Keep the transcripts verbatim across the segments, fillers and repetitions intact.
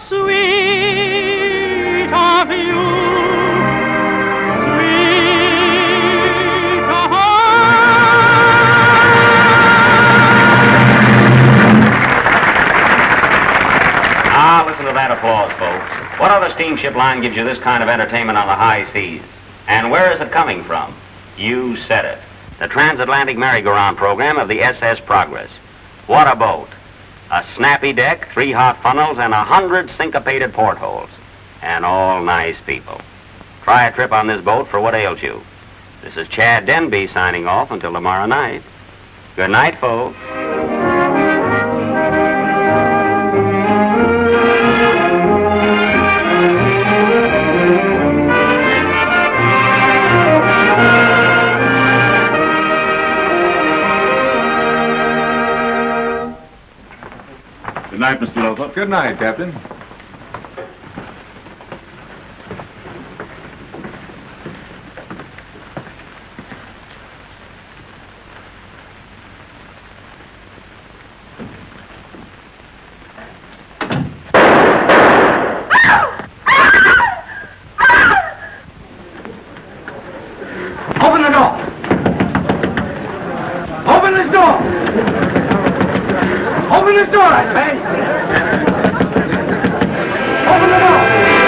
sweet of you, sweet of Ah, listen to that applause, folks. What other steamship line gives you this kind of entertainment on the high seas? And where is it coming from? You said it. The transatlantic merry-go-round program of the S S Progress. What a boat. A snappy deck, three hot funnels, and a hundred syncopated portholes. And all nice people. Try a trip on this boat for what ails you. This is Chad Denby signing off until tomorrow night. Good night, folks. Good night, Mister Lothrop. Good night, Captain. Open the door! Open this door! Open this door, I say! Open the door!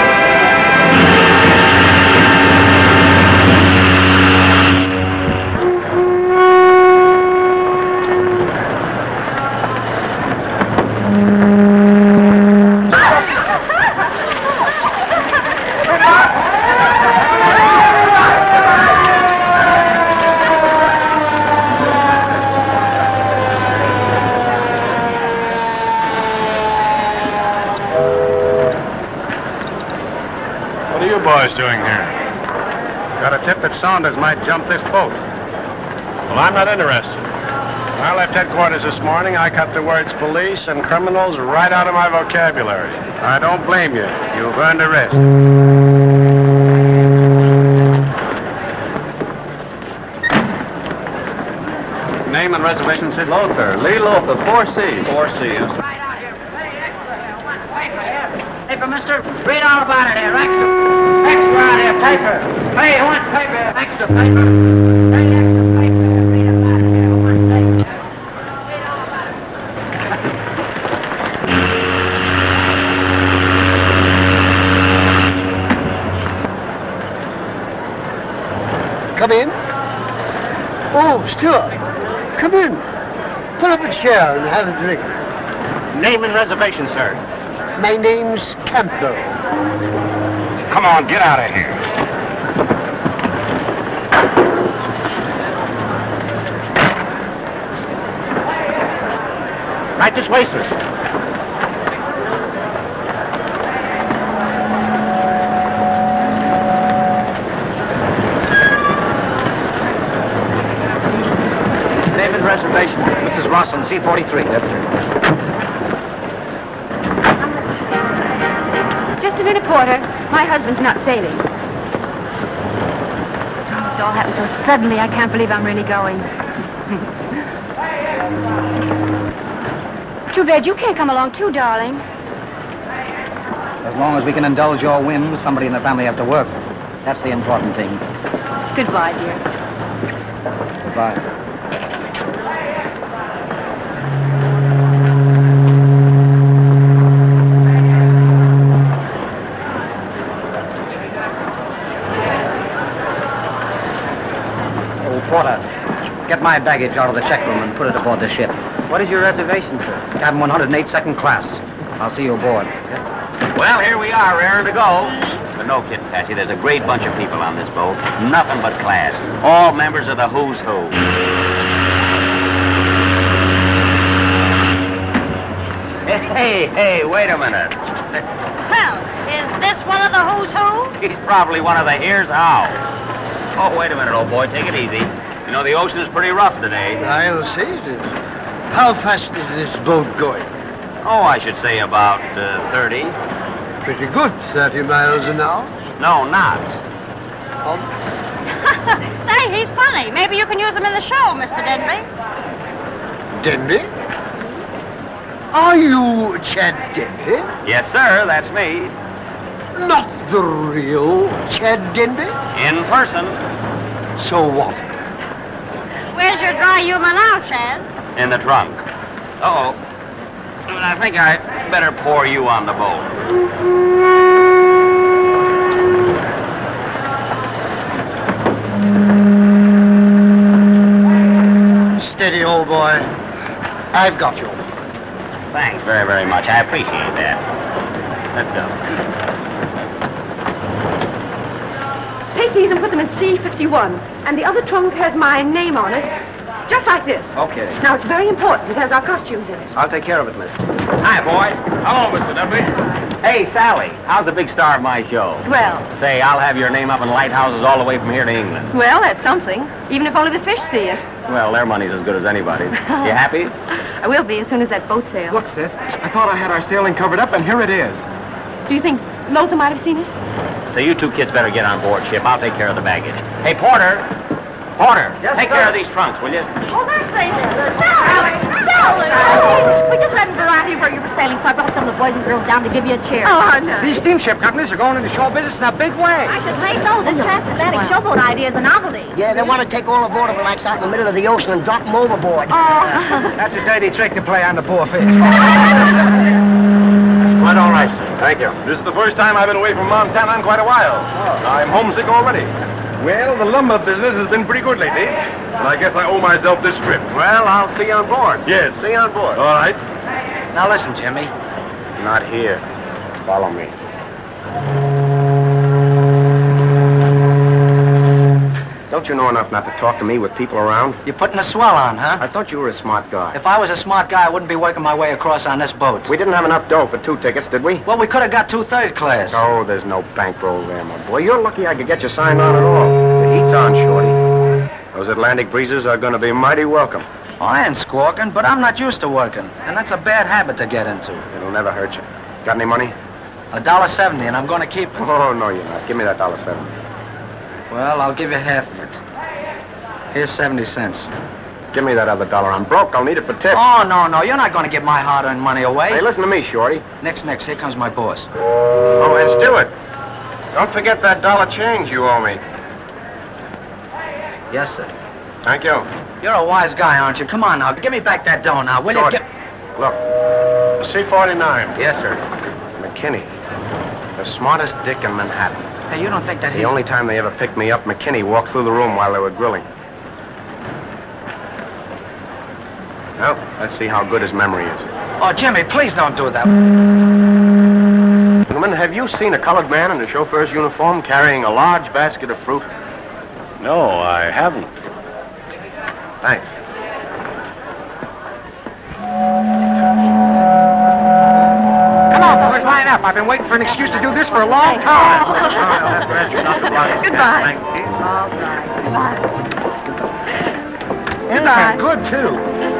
What are you boys doing here? Got a tip that Saunders might jump this boat. Well, I'm not interested. When I left headquarters this morning, I cut the words police and criminals right out of my vocabulary. I don't blame you. You've earned a rest. Name and reservation, Sid? Lothar. Lee Lothar, four C. four C. Right out here. Hey, extra here. What's paper here? Paper, mister? Read all about it here. Extra. Extra out here. Paper. Hey, who wants paper? Extra paper. Hey, extra paper. Read about it here. Who wants paper? Read all about it. Come in. Oh, Stuart. Come in. Pull up a chair and have a drink. Name and reservation, sir. My name's Campbell. Come on, get out of here. Right this way, sir. Name and reservation. Missus Ross on C forty-three. Yes, sir. Just a minute, Porter. My husband's not sailing. It's all happened so suddenly, I can't believe I'm really going. Too bad you can't come along too, darling. As long as we can indulge your whims, somebody in the family has to work. That's the important thing. Goodbye, dear. Goodbye. Porter, get my baggage out of the check room and put it aboard the ship. What is your reservation, sir? Cabin one hundred eight, second class. I'll see you aboard. Well, here we are, raring to go. But no kidding, Patsy. There's a great bunch of people on this boat. Nothing but class. All members of the Who's Who. Hey, hey, wait a minute. Well, is this one of the Who's Who? He's probably one of the Here's How. Oh, wait a minute, old boy. Take it easy. You know, the ocean is pretty rough today. I'll say it is. How fast is this boat going? Oh, I should say about uh, thirty. Pretty good, thirty miles an hour. No, knots. Um, Say, he's funny. Maybe you can use him in the show, Mister Denby. Denby? Are you Chad Denby? Yes, sir, that's me. Not the real Chad Denby? In person. So what? Where's your dry humor now, Chad? In the trunk. Uh-oh. I think I better pour you on the bowl. Steady, old boy. I've got you. Thanks very, very much. I appreciate that. Let's go. Take these and put them in C fifty-one. And the other trunk has my name on it. Just like this. Okay. Now, it's very important. It has our costumes in it. I'll take care of it, miss. Hi, boy. Hello, Mister Denby. Hey, Sally. How's the big star of my show? Swell. Say, I'll have your name up in lighthouses all the way from here to England. Well, that's something. Even if only the fish see it. Well, their money's as good as anybody's. You happy? I will be as soon as that boat sails. Look, sis, I thought I had our sailing covered up, and here it is. Do you think Lothar might have seen it? So you two kids better get on board ship. I'll take care of the baggage. Hey, Porter. Porter, Yes, take sir. care of these trunks, will you? Oh, that's safe. Sally! Sally! We just read in Variety where you were sailing, so I brought some of the boys and girls down to give you a cheer. Oh, no. These steamship companies are going into show business in a big way. I should say so. This transatlantic showboat idea is a novelty. Yeah, they want to take all the water blacks out in the middle of the ocean and drop them overboard. Oh. That's a dirty trick to play on the poor fish. Quite all right, sir. Thank you. This is the first time I've been away from Montana in quite a while. I'm homesick already. Well, the lumber business has been pretty good lately, and I guess I owe myself this trip. Well, I'll see you on board. Yes, see you on board. All right. Now listen, Jimmy. Not here. Follow me. Don't you know enough not to talk to me with people around? You're putting a swell on, huh? I thought you were a smart guy. If I was a smart guy, I wouldn't be working my way across on this boat. We didn't have enough dough for two tickets, did we? Well, we could have got two third class. Oh, there's no bankroll there, my boy. You're lucky I could get you signed on at all. The heat's on, Shorty. Those Atlantic breezes are going to be mighty welcome. Oh, I ain't squawking, but I'm not used to working. And that's a bad habit to get into. It'll never hurt you. Got any money? A dollar seventy, and I'm going to keep it. Oh, no, you're not. Give me that dollar seven. Well, I'll give you half of it. Here's seventy cents. Give me that other dollar. I'm broke. I'll need it for tips. Oh, no, no. You're not going to give my hard-earned money away. Hey, listen to me, Shorty. Next, next. Here comes my boss. Oh, and Stewart, don't forget that dollar change you owe me. Yes, sir. Thank you. You're a wise guy, aren't you? Come on now. Give me back that dough now, will Shorty, you? Gi- look. C forty-nine. Yes, sir. McKinney. The smartest dick in Manhattan. Hey, you don't think that The he's... only time they ever picked me up, McKinney walked through the room while they were grilling. Well, let's see how good his memory is. Oh, Jimmy, please don't do that. Gentlemen, have you seen a colored man in a chauffeur's uniform carrying a large basket of fruit? No, I haven't. Thanks. Come on, boys, line up. I've been waiting for an excuse to do this for a long time. Goodbye. All right. Goodbye. Goodbye. Good, too.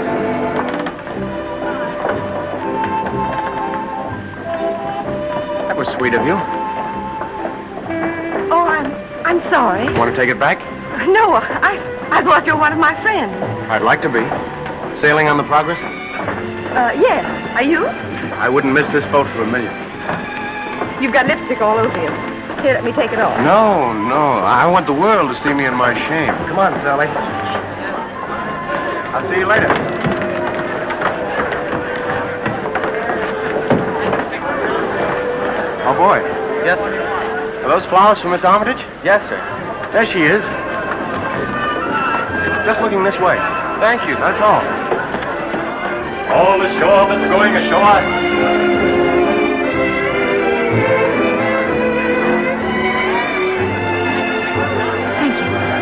That was sweet of you. Oh, I'm I'm sorry. Want to take it back? No, I I thought you were one of my friends. I'd like to be. Sailing on the Progress? Uh, yes. Are you? I wouldn't miss this boat for a million. You've got lipstick all over you. Here, let me take it off. No, no. I want the world to see me in my shame. Come on, Sally. I'll see you later. Oh, boy. Yes, sir. Are those flowers for Miss Armitage? Yes, sir. There she is. Just looking this way. Thank you. That's all. All the show that's going ashore. Thank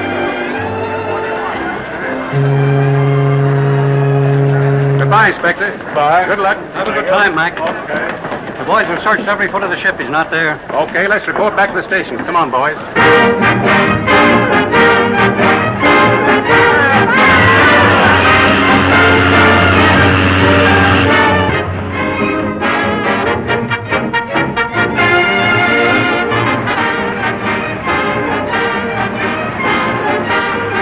you. Goodbye, Inspector. Bye. Good luck. Have a good time, Mac. Okay. The boys have searched every foot of the ship. He's not there. Okay, let's report back to the station. Come on, boys.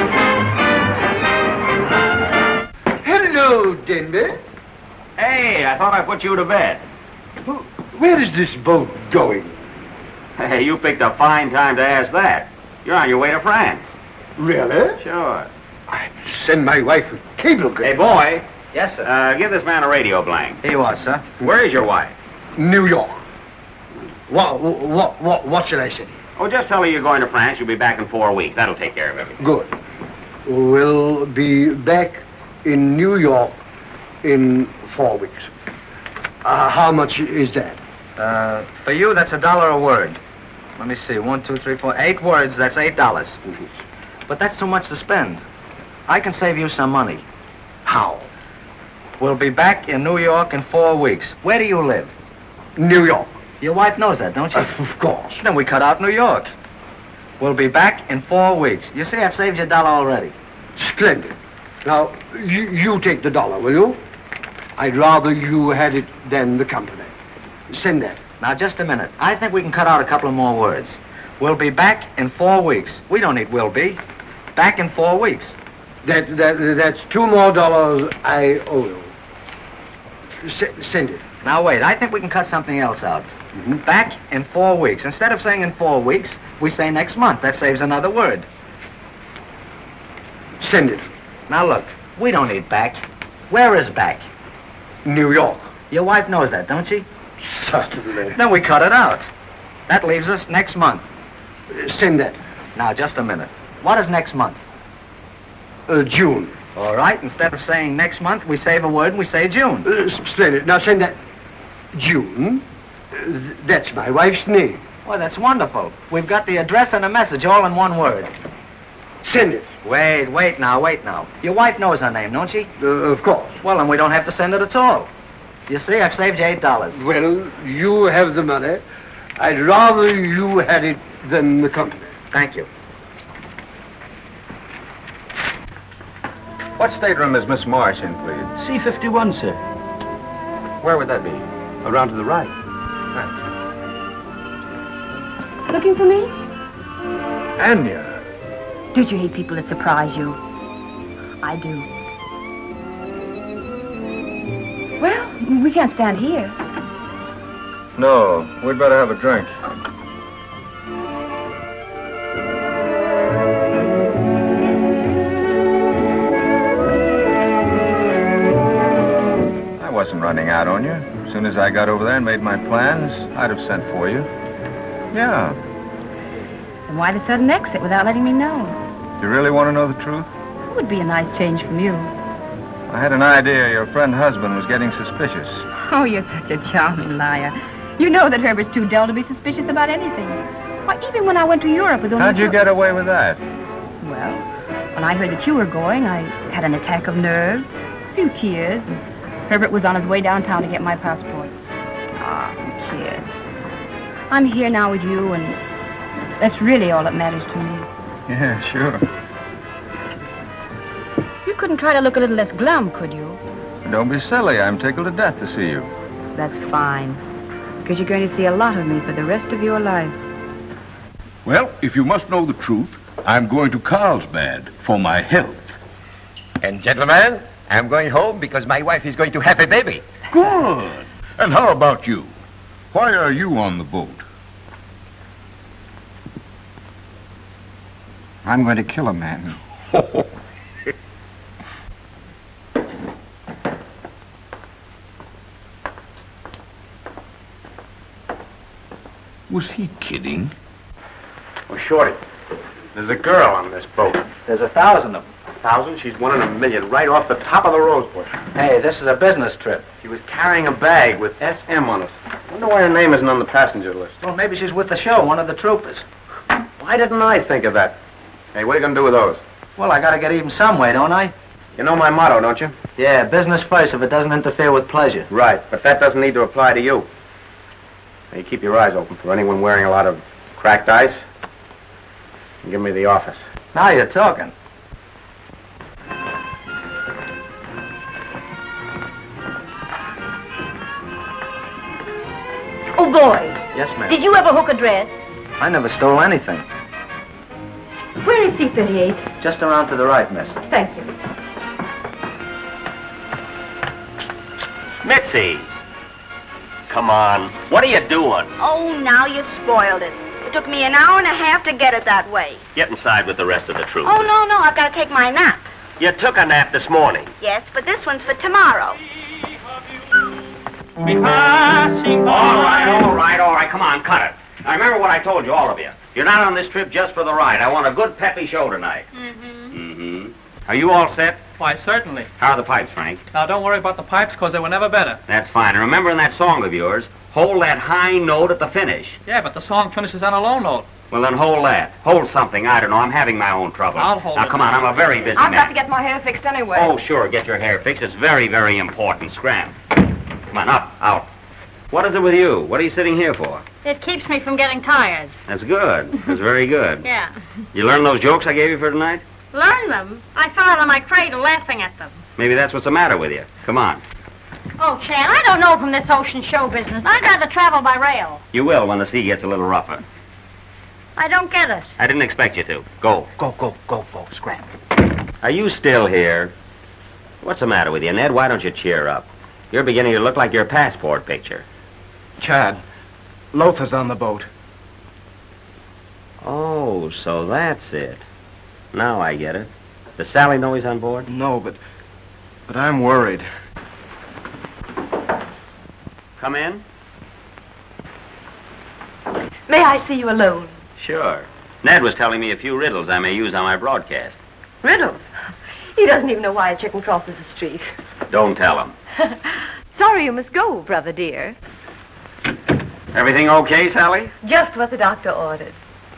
Hello, Denby. Hey, I thought I put you to bed. Where is this boat going? Hey, you picked a fine time to ask that. You're on your way to France. Really? Sure. I'd send my wife a cablegram. Hey, boy. Yes, sir. Uh, give this man a radio blank. Here you are, sir. Where is your wife? New York. What, what, what, what should I say? Oh, just tell her you're going to France. You'll be back in four weeks. That'll take care of everything. Good. We'll be back in New York in four weeks. Uh, how much is that? Uh, for you, that's a dollar a word. Let me see. One, two, three, four. Eight words, that's eight dollars. Mm-hmm. But that's too much to spend. I can save you some money. How? We'll be back in New York in four weeks. Where do you live? New York. Your wife knows that, don't you? Uh, of course. Then we cut out New York. We'll be back in four weeks. You see, I've saved you a dollar already. Splendid. Now, you, you take the dollar, will you? I'd rather you had it than the company. Send that. Now, just a minute. I think we can cut out a couple of more words. We'll be back in four weeks. We don't need will be. Back in four weeks. That, that, that's two more dollars I owe you. S- send it. Now, wait. I think we can cut something else out. Mm-hmm. Back in four weeks. Instead of saying in four weeks, we say next month. That saves another word. Send it. Now, look. We don't need back. Where is back? New York. Your wife knows that, don't she? Certainly. Then we cut it out. That leaves us next month. Uh, send that. Now, just a minute. What is next month? Uh, June. All right. Instead of saying next month, we save a word and we say June. Uh, splendid. Now send that. June. Uh, th- that's my wife's name. Well, that's wonderful. We've got the address and a message all in one word. Send it. Wait, wait now, wait now. Your wife knows her name, don't she? Uh, of course. Well, then we don't have to send it at all. You see, I've saved you eight dollars. Well, you have the money. I'd rather you had it than the company. Thank you. What stateroom is Miss Marsh in, please? C fifty-one, sir. Where would that be? Around to the right. Thanks. Looking for me? Anya. Don't you hate people that surprise you? I do. Well, we can't stand here. No, we'd better have a drink. I wasn't running out on you. As soon as I got over there and made my plans, I'd have sent for you. Yeah. Then why the sudden exit without letting me know? You really want to know the truth? It would be a nice change from you. I had an idea your friend husband was getting suspicious. Oh, you're such a charming liar. You know that Herbert's too dull to be suspicious about anything. Why, even when I went to Europe with only... How'd you two- get away with that? Well, when I heard that you were going, I had an attack of nerves, a few tears, and Herbert was on his way downtown to get my passport. Ah, kid. I'm here now with you, and that's really all that matters to me. Yeah, sure. You couldn't try to look a little less glum, could you? Don't be silly. I'm tickled to death to see you. That's fine, because you're going to see a lot of me for the rest of your life. Well, if you must know the truth, I'm going to Carlsbad for my health. And gentlemen, I'm going home because my wife is going to have a baby. Good. And how about you? Why are you on the boat? I'm going to kill a man. Was he kidding? Oh, Shorty, there's a girl on this boat. There's a thousand of them. A thousand? She's one in a million, right off the top of the rose bush. Hey, this is a business trip. She was carrying a bag with S M on it. Wonder why her name isn't on the passenger list. Well, maybe she's with the show, one of the troopers. Why didn't I think of that? Hey, what are you going to do with those? Well, I got to get even some way, don't I? You know my motto, don't you? Yeah, business first if it doesn't interfere with pleasure. Right, but that doesn't need to apply to you. Now, you keep your eyes open for anyone wearing a lot of cracked ice. And give me the office. Now you're talking. Oh, boy. Yes, ma'am. Did you ever hook a dress? I never stole anything. Where is C thirty-eight? Just around to the right, miss. Thank you. Mitzi, come on. What are you doing? Oh, now you spoiled it. It took me an hour and a half to get it that way. Get inside with the rest of the troop. Oh, no, no, I've got to take my nap. You took a nap this morning. Yes, but this one's for tomorrow. All right, all right, all right. Come on, cut it. Now, remember what I told you, all of you. You're not on this trip just for the ride. I want a good peppy show tonight. Mm-hmm. Mm-hmm. Are you all set? Why, certainly. How are the pipes, Frank? Now, don't worry about the pipes, because they were never better. That's fine. And remember in that song of yours, hold that high note at the finish. Yeah, but the song finishes on a low note. Well, then hold that. Hold something. I don't know. I'm having my own trouble. I'll hold now, it. come on. I'm a very busy I've man. got to get my hair fixed anyway. Oh, sure. Get your hair fixed. It's very, very important. Scram. Come on, up, out. What is it with you? What are you sitting here for? It keeps me from getting tired. That's good. That's very good. Yeah. You learn those jokes I gave you for tonight? Learn them? I fell out of my cradle laughing at them. Maybe that's what's the matter with you. Come on. Oh, Chan, I don't know from this ocean show business. I'd rather travel by rail. You will when the sea gets a little rougher. I don't get it. I didn't expect you to. Go. Go, go, go, go. Scram. Are you still here? What's the matter with you, Ned? Why don't you cheer up? You're beginning to look like your passport picture. Chad, Lothar's on the boat. Oh, so that's it. Now I get it. Does Sally know he's on board? No, but... But I'm worried. Come in. May I see you alone? Sure. Ned was telling me a few riddles I may use on my broadcast. Riddles? He doesn't even know why a chicken crosses the street. Don't tell him. Sorry you must go, brother dear. Everything okay, Sally? Just what the doctor ordered.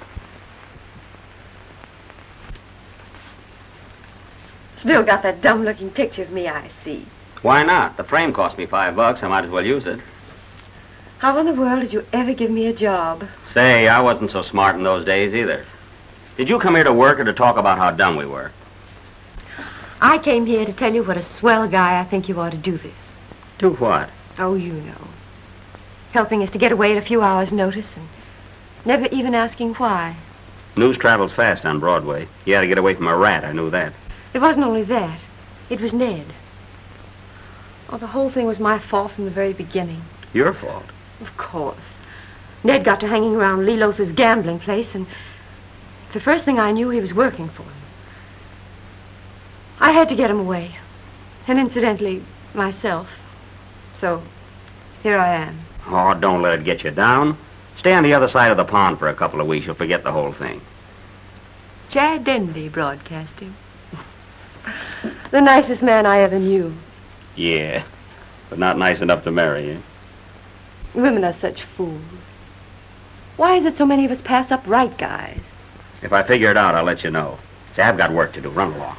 Still got that dumb-looking picture of me, I see. Why not? The frame cost me five bucks. I might as well use it. How in the world did you ever give me a job? Say, I wasn't so smart in those days either. Did you come here to work or to talk about how dumb we were? I came here to tell you what a swell guy I think you ought to do this. Do what? Oh, you know. Helping us to get away at a few hours' notice and never even asking why. News travels fast on Broadway. You had to get away from a rat, I knew that. It wasn't only that. It was Ned. Oh, the whole thing was my fault from the very beginning. Your fault? Of course. Ned got to hanging around Lee Lothar's gambling place, and the first thing I knew, he was working for him. I had to get him away. And incidentally, myself. So, here I am. Oh, don't let it get you down. Stay on the other side of the pond for a couple of weeks. You'll forget the whole thing. Chad Denby broadcasting. The nicest man I ever knew. Yeah, but not nice enough to marry, eh? Women are such fools. Why is it so many of us pass up right guys? If I figure it out, I'll let you know. Say, I've got work to do. Run along.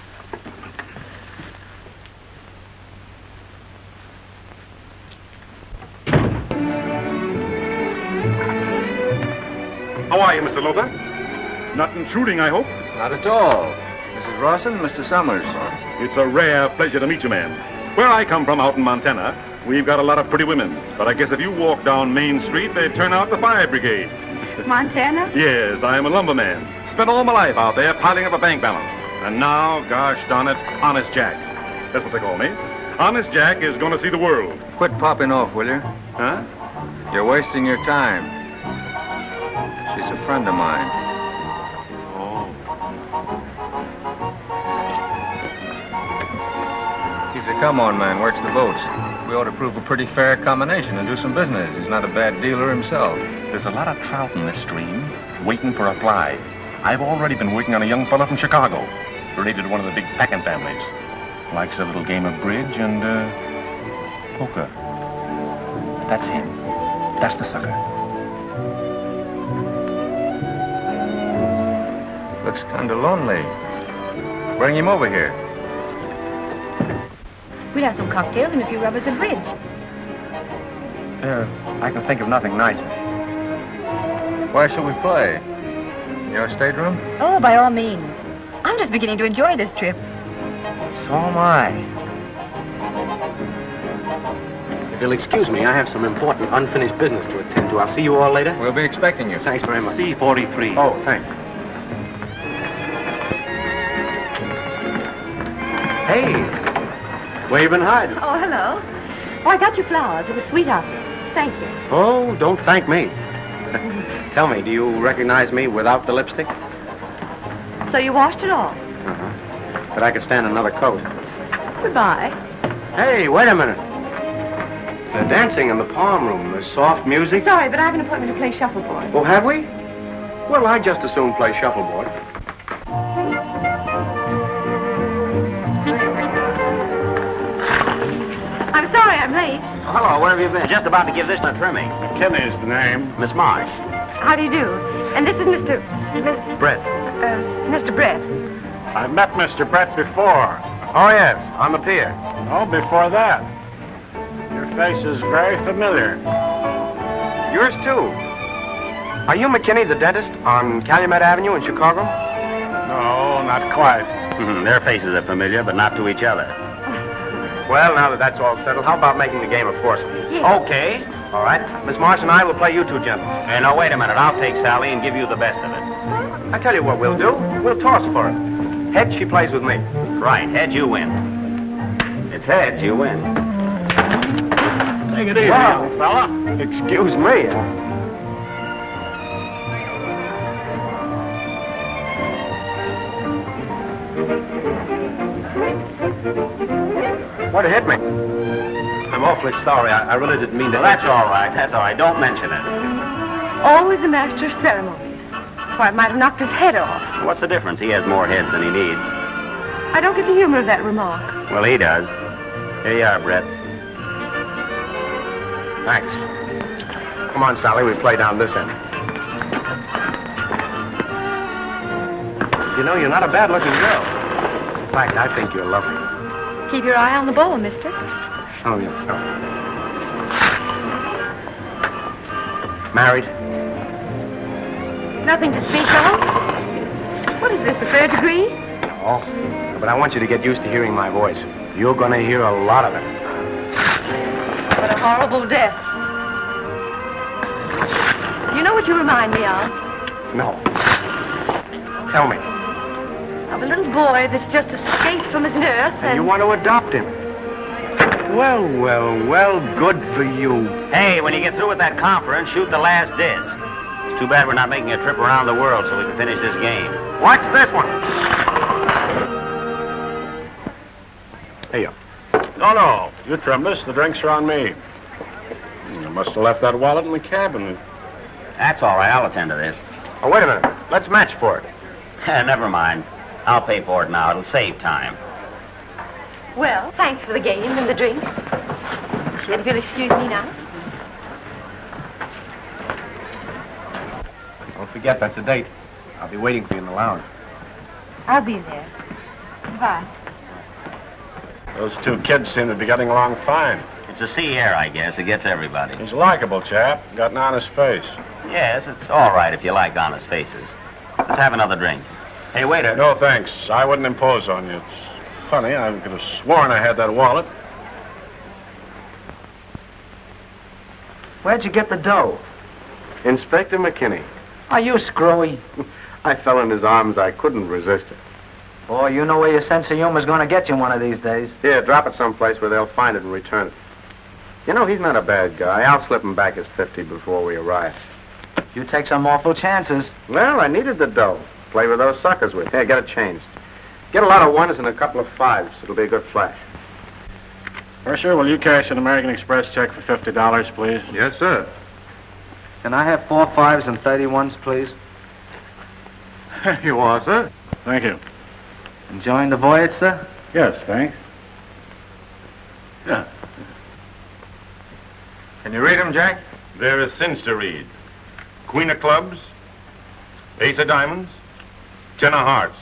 How are you, Mister Lothar? Not intruding, I hope? Not at all. Missus Rawson, Mister Summers. It's a rare pleasure to meet you, man. Where I come from out in Montana, we've got a lot of pretty women. But I guess if you walk down Main Street, they'd turn out the fire brigade. Montana? Yes, I am a lumberman. Spent all my life out there piling up a bank balance. And now, gosh darn it, Honest Jack. That's what they call me. Honest Jack is going to see the world. Quit popping off, will you? Huh? You're wasting your time. She's a friend of mine. Oh. He's a come-on man, works the boats. We ought to prove a pretty fair combination and do some business. He's not a bad dealer himself. There's a lot of trout in this stream, waiting for a fly. I've already been working on a young fella from Chicago, related to one of the big packing families. Likes a little game of bridge and, uh, poker. That's him. That's the sucker. Looks kind of lonely. Bring him over here. We'll have some cocktails and a few rubbers of bridge. Uh, I can think of nothing nicer. Why should we play? In your stateroom? Oh, by all means. I'm just beginning to enjoy this trip. So am I. If you'll excuse me, I have some important unfinished business to attend to. I'll see you all later. We'll be expecting you. Thanks very much. C forty-three. Oh, thanks. Hey, where you been hiding? Oh, hello. Oh, I got you flowers. It was sweet of you. thank you. Oh, don't thank me. Tell me, do you recognize me without the lipstick? So you washed it all? Uh-huh. But I could stand another coat. Goodbye. Hey, wait a minute. They're dancing in the palm room. There's soft music. Sorry, but I have an appointment to play shuffleboard. Oh, have we? Well, I'd just as soon play shuffleboard. I'm sorry I'm late. Oh, hello, where have you been? Just about to give this a trimming. McKinney's the name. Miss Marsh. How do you do? And this is Mister Miss, Brett. uh, Mister Brett. I've met Mister Brett before. Oh, yes, on the pier. Oh, before that. Your face is very familiar. Yours, too. Are you McKinney, the dentist, on Calumet Avenue in Chicago? No, not quite. Their faces are familiar, but not to each other. Well, now that that's all settled, how about making the game a foursome? Yes. Okay. All right. Miss Marsh and I will play you two gentlemen. Hey, now, wait a minute. I'll take Sally and give you the best of it. I tell you what we'll do. We'll toss for it. Head, she plays with me. Right. Head, you win. It's heads, you win. Take it easy, Wow. young fella. Excuse me. What hit me? I'm awfully sorry. I, I really didn't mean to. Well, that's all right. That's all right. Don't mention it. Always a master of ceremonies. Or I might have knocked his head off. What's the difference? He has more heads than he needs. I don't get the humor of that remark. Well, he does. Here you are, Brett. Thanks. Come on, Sally. We play down this end. You know, you're not a bad-looking girl. In fact, I think you're lovely. Keep your eye on the ball, mister. Oh, yes. Oh. Married? Nothing to speak of? What is this, the third degree? No. But I want you to get used to hearing my voice. You're going to hear a lot of it. What a horrible death. You know what you remind me of? No. Tell me. Of a little boy that's just escaped from his nurse and... And you want to adopt him? Well, well, well, good for you. Hey, when you get through with that conference, shoot the last disc. It's too bad we're not making a trip around the world so we can finish this game. Watch this one. Hey, you. No, no. You trim this. The drinks are on me. You must have left that wallet in the cabin. That's all right. I'll attend to this. Oh, wait a minute. Let's match for it. Never mind. I'll pay for it now. It'll save time. Well, thanks for the game and the drinks. And if you'll excuse me now. Don't forget, that's a date. I'll be waiting for you in the lounge. I'll be there. Goodbye. Those two kids seem to be getting along fine. It's the sea air, I guess. It gets everybody. He's a likable chap. Got an honest face. Yes, it's all right if you like honest faces. Let's have another drink. Hey, waiter. No, thanks. I wouldn't impose on you. It's funny. I could have sworn I had that wallet. Where'd you get the dough? Inspector McKinney. Are you screwy? I fell in his arms. I couldn't resist it. Boy, you know where your sense of humor's going to get you one of these days. Here, drop it someplace where they'll find it and return it. You know, he's not a bad guy. I'll slip him back his fifty before we arrive. You take some awful chances. Well, I needed the dough. Play with those suckers with. Here, get it changed. Get a lot of ones and a couple of fives. It'll be a good flash. Mercer, will you cash an American Express check for fifty dollars, please? Yes, sir. Can I have four fives and thirty ones, please? Here you are, sir. Thank you. Enjoying the voyage, sir? Yes, thanks. Yeah. Can you read them, Jack? There is since to read. Queen of clubs, ace of diamonds, ten of hearts.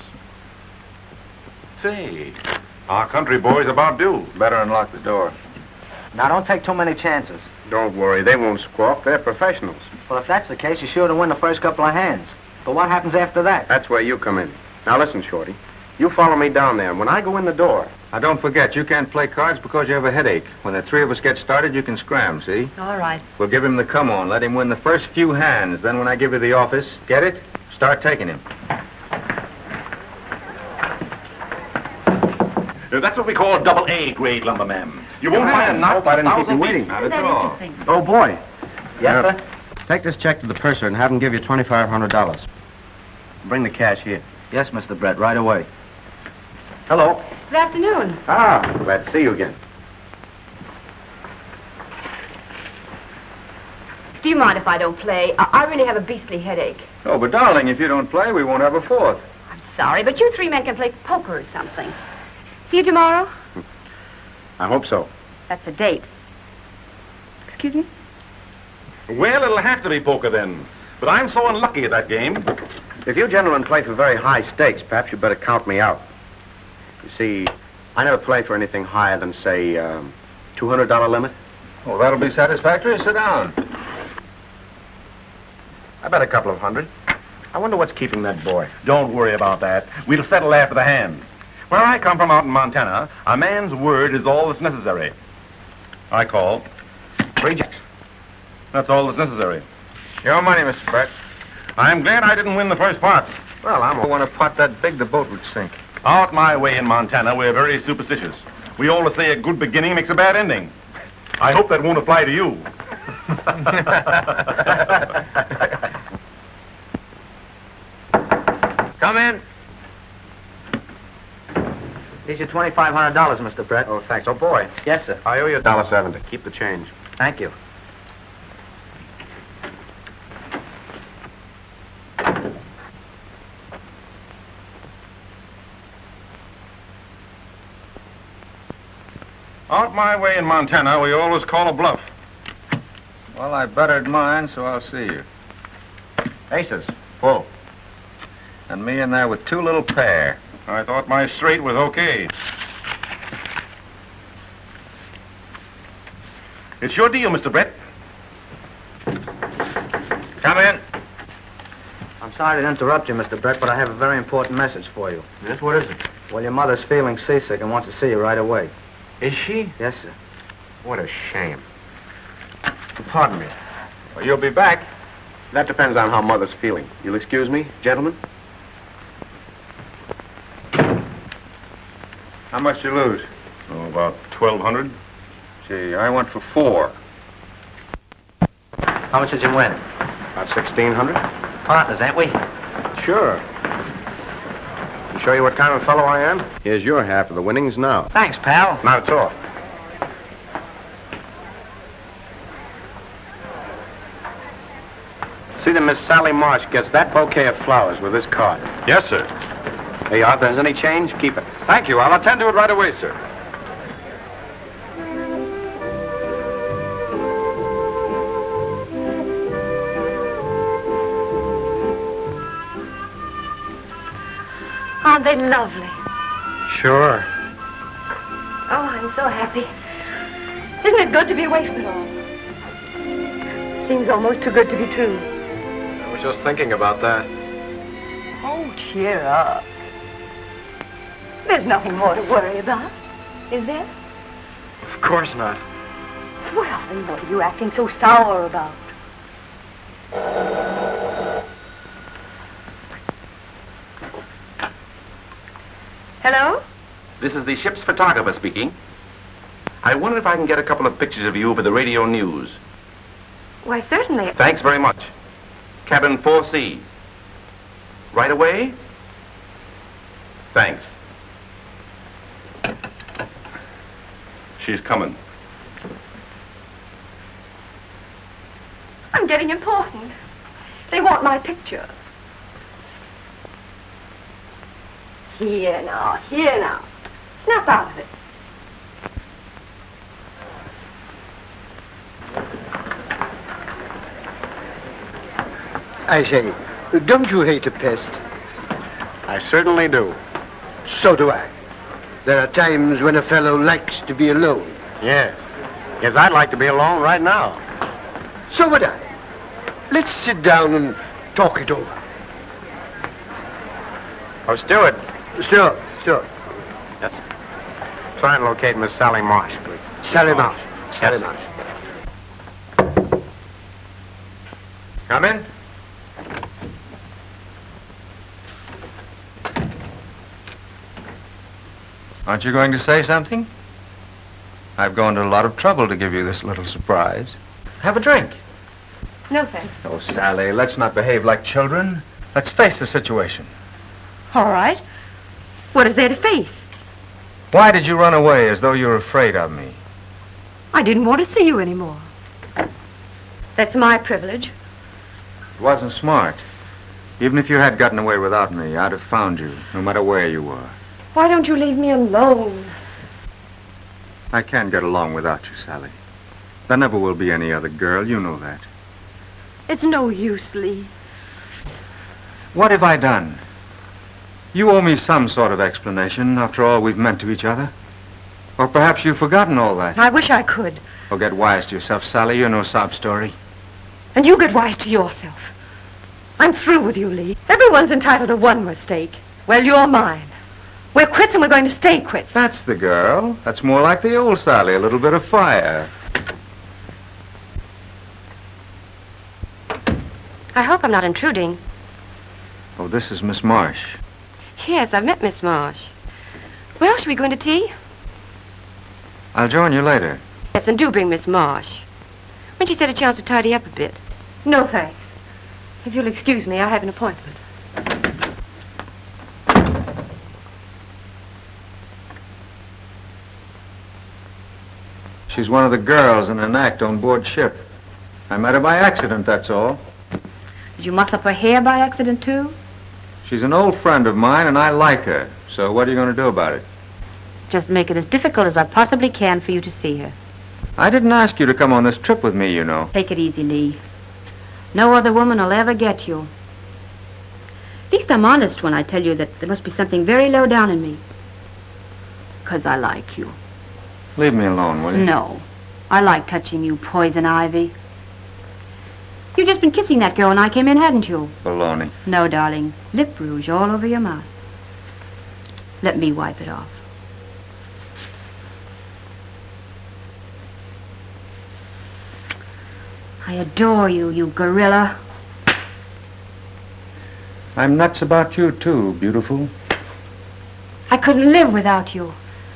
Say, our country boy's about due. Better unlock the door. Now, don't take too many chances. Don't worry, they won't squawk. They're professionals. Well, if that's the case, you're sure to win the first couple of hands. But what happens after that? That's where you come in. Now, listen, Shorty. You follow me down there, and when I go in the door... Now, don't forget, you can't play cards because you have a headache. When the three of us get started, you can scram, see? All right. We'll give him the come on. Let him win the first few hands. Then when I give you the office, get it? Start taking him. Uh, That's what we call double A grade lumber, ma'am. You won't find a knot I didn't keep you thousand waiting. feet. Not at That all. interesting. Oh, boy. Yes, Uh, sir? Take this check to the purser and have him give you twenty-five hundred dollars. Bring the cash here. Yes, Mister Brett, right away. Hello. Good afternoon. Ah, glad to see you again. Do you mind if I don't play? I, I really have a beastly headache. Oh, but darling, if you don't play, we won't have a fourth. Sorry, but you three men can play poker or something. See you tomorrow? I hope so. That's a date. Excuse me? Well, it'll have to be poker then. But I'm so unlucky at that game. If you gentlemen play for very high stakes, perhaps you better count me out. You see, I never play for anything higher than, say, um, two hundred dollars limit. Well, that'll be satisfactory. Sit down. I bet a couple of hundred. I wonder what's keeping that boy. Don't worry about that. We'll settle after the hand. Where I come from out in Montana, a man's word is all that's necessary. I call. Three jacks. That's all that's necessary. Your money, Mister Brett. I'm glad I didn't win the first pot. Well, I'm the one who pot that big the boat would sink. Out my way in Montana, we're very superstitious. We always say a good beginning makes a bad ending. I hope that won't apply to you. Come in. Here's your twenty-five hundred dollars, Mister Brett. Oh, thanks. Oh, boy. Yes, sir. I owe you a dollar seventy. Keep the change. Thank you. Out my way in Montana, we always call a bluff. Well, I bettered mine, so I'll see you. Aces. Full. And me in there with two little pair. I thought my straight was okay. It's your deal, Mister Brett. Come in. I'm sorry to interrupt you, Mister Brett, but I have a very important message for you. Yes, what is it? Well, your mother's feeling seasick and wants to see you right away. Is she? Yes, sir. What a shame. Pardon me. Well, you'll be back. That depends on how Mother's feeling. You'll excuse me, gentlemen? How much you lose? Oh, about twelve hundred. Gee, I went for four. How much did you win? About sixteen hundred. Partners, ain't we? Sure. Show you what kind of fellow I am? Here's your half of the winnings now. Thanks, pal. Not at all. See that Miss Sally Marsh gets that bouquet of flowers with this card. Yes, sir. There you are. If there's any change, keep it. Thank you. I'll attend to it right away, sir. Aren't they lovely? Sure. Oh, I'm so happy. Isn't it good to be away from it all? Seems almost too good to be true. I was just thinking about that. Oh, cheer up. There's nothing more to worry about, is there? Of course not. Well, then what are you acting so sour about? Hello? This is the ship's photographer speaking. I wonder if I can get a couple of pictures of you for the radio news. Why, certainly. Thanks very much. Cabin four C. Right away? Thanks. She's coming. I'm getting important. They want my picture. Here now, here now. Snap out of it. I say, don't you hate a pest? I certainly do. So do I. There are times when a fellow likes to be alone. Yes. Yes, I'd like to be alone right now. So would I. Let's sit down and talk it over. Oh, Stewart. Stewart, Stewart. Yes. Try and locate Miss Sally Marsh, please. Sally Marsh. Sally Marsh. Come in. Aren't you going to say something? I've gone to a lot of trouble to give you this little surprise. Have a drink. No, thanks. Oh, Sally, let's not behave like children. Let's face the situation. All right. What is there to face? Why did you run away as though you were afraid of me? I didn't want to see you anymore. That's my privilege. It wasn't smart. Even if you had gotten away without me, I'd have found you, no matter where you were. Why don't you leave me alone? I can't get along without you, Sally. There never will be any other girl, you know that. It's no use, Lee. What have I done? You owe me some sort of explanation after all we've meant to each other. Or perhaps you've forgotten all that. I wish I could. Oh, get wise to yourself, Sally. You're no sob story. And you get wise to yourself. I'm through with you, Lee. Everyone's entitled to one mistake. Well, you're mine. We're quits and we're going to stay quits. That's the girl. That's more like the old Sally. A little bit of fire. I hope I'm not intruding. Oh, this is Miss Marsh. Yes, I've met Miss Marsh. Well, should we go into tea? I'll join you later. Yes, and do bring Miss Marsh. When she said a chance to tidy up a bit. No, thanks. If you'll excuse me, I have an appointment. She's one of the girls in an act on board ship. I met her by accident, that's all. Did you muss up her hair by accident, too? She's an old friend of mine, and I like her. So what are you going to do about it? Just make it as difficult as I possibly can for you to see her. I didn't ask you to come on this trip with me, you know. Take it easy, Lee. No other woman will ever get you. At least I'm honest when I tell you that there must be something very low down in me. 'Cause I like you. Leave me alone, will you? No. I like touching you, poison ivy. You've just been kissing that girl when I came in, hadn't you? Baloney. No, darling. Lip rouge all over your mouth. Let me wipe it off. I adore you, you gorilla. I'm nuts about you, too, beautiful. I couldn't live without you.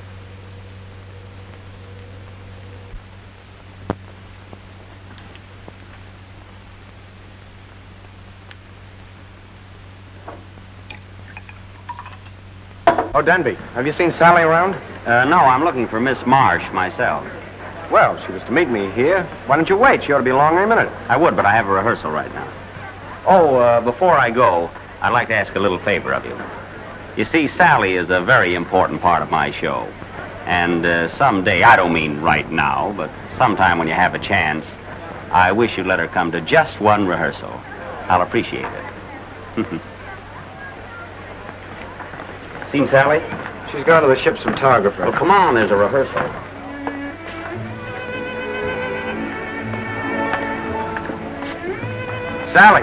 Oh, Denby, have you seen Sally around? Uh, no, I'm looking for Miss Marsh myself. Well, she was to meet me here. Why don't you wait? She ought to be along any minute. I would, but I have a rehearsal right now. Oh, uh, before I go, I'd like to ask a little favor of you. You see, Sally is a very important part of my show. And uh, someday, I don't mean right now, but sometime when you have a chance, I wish you'd let her come to just one rehearsal. I'll appreciate it. Seen Sally? She's gone to the ship's photographer. Well, come on, there's a rehearsal. Sally!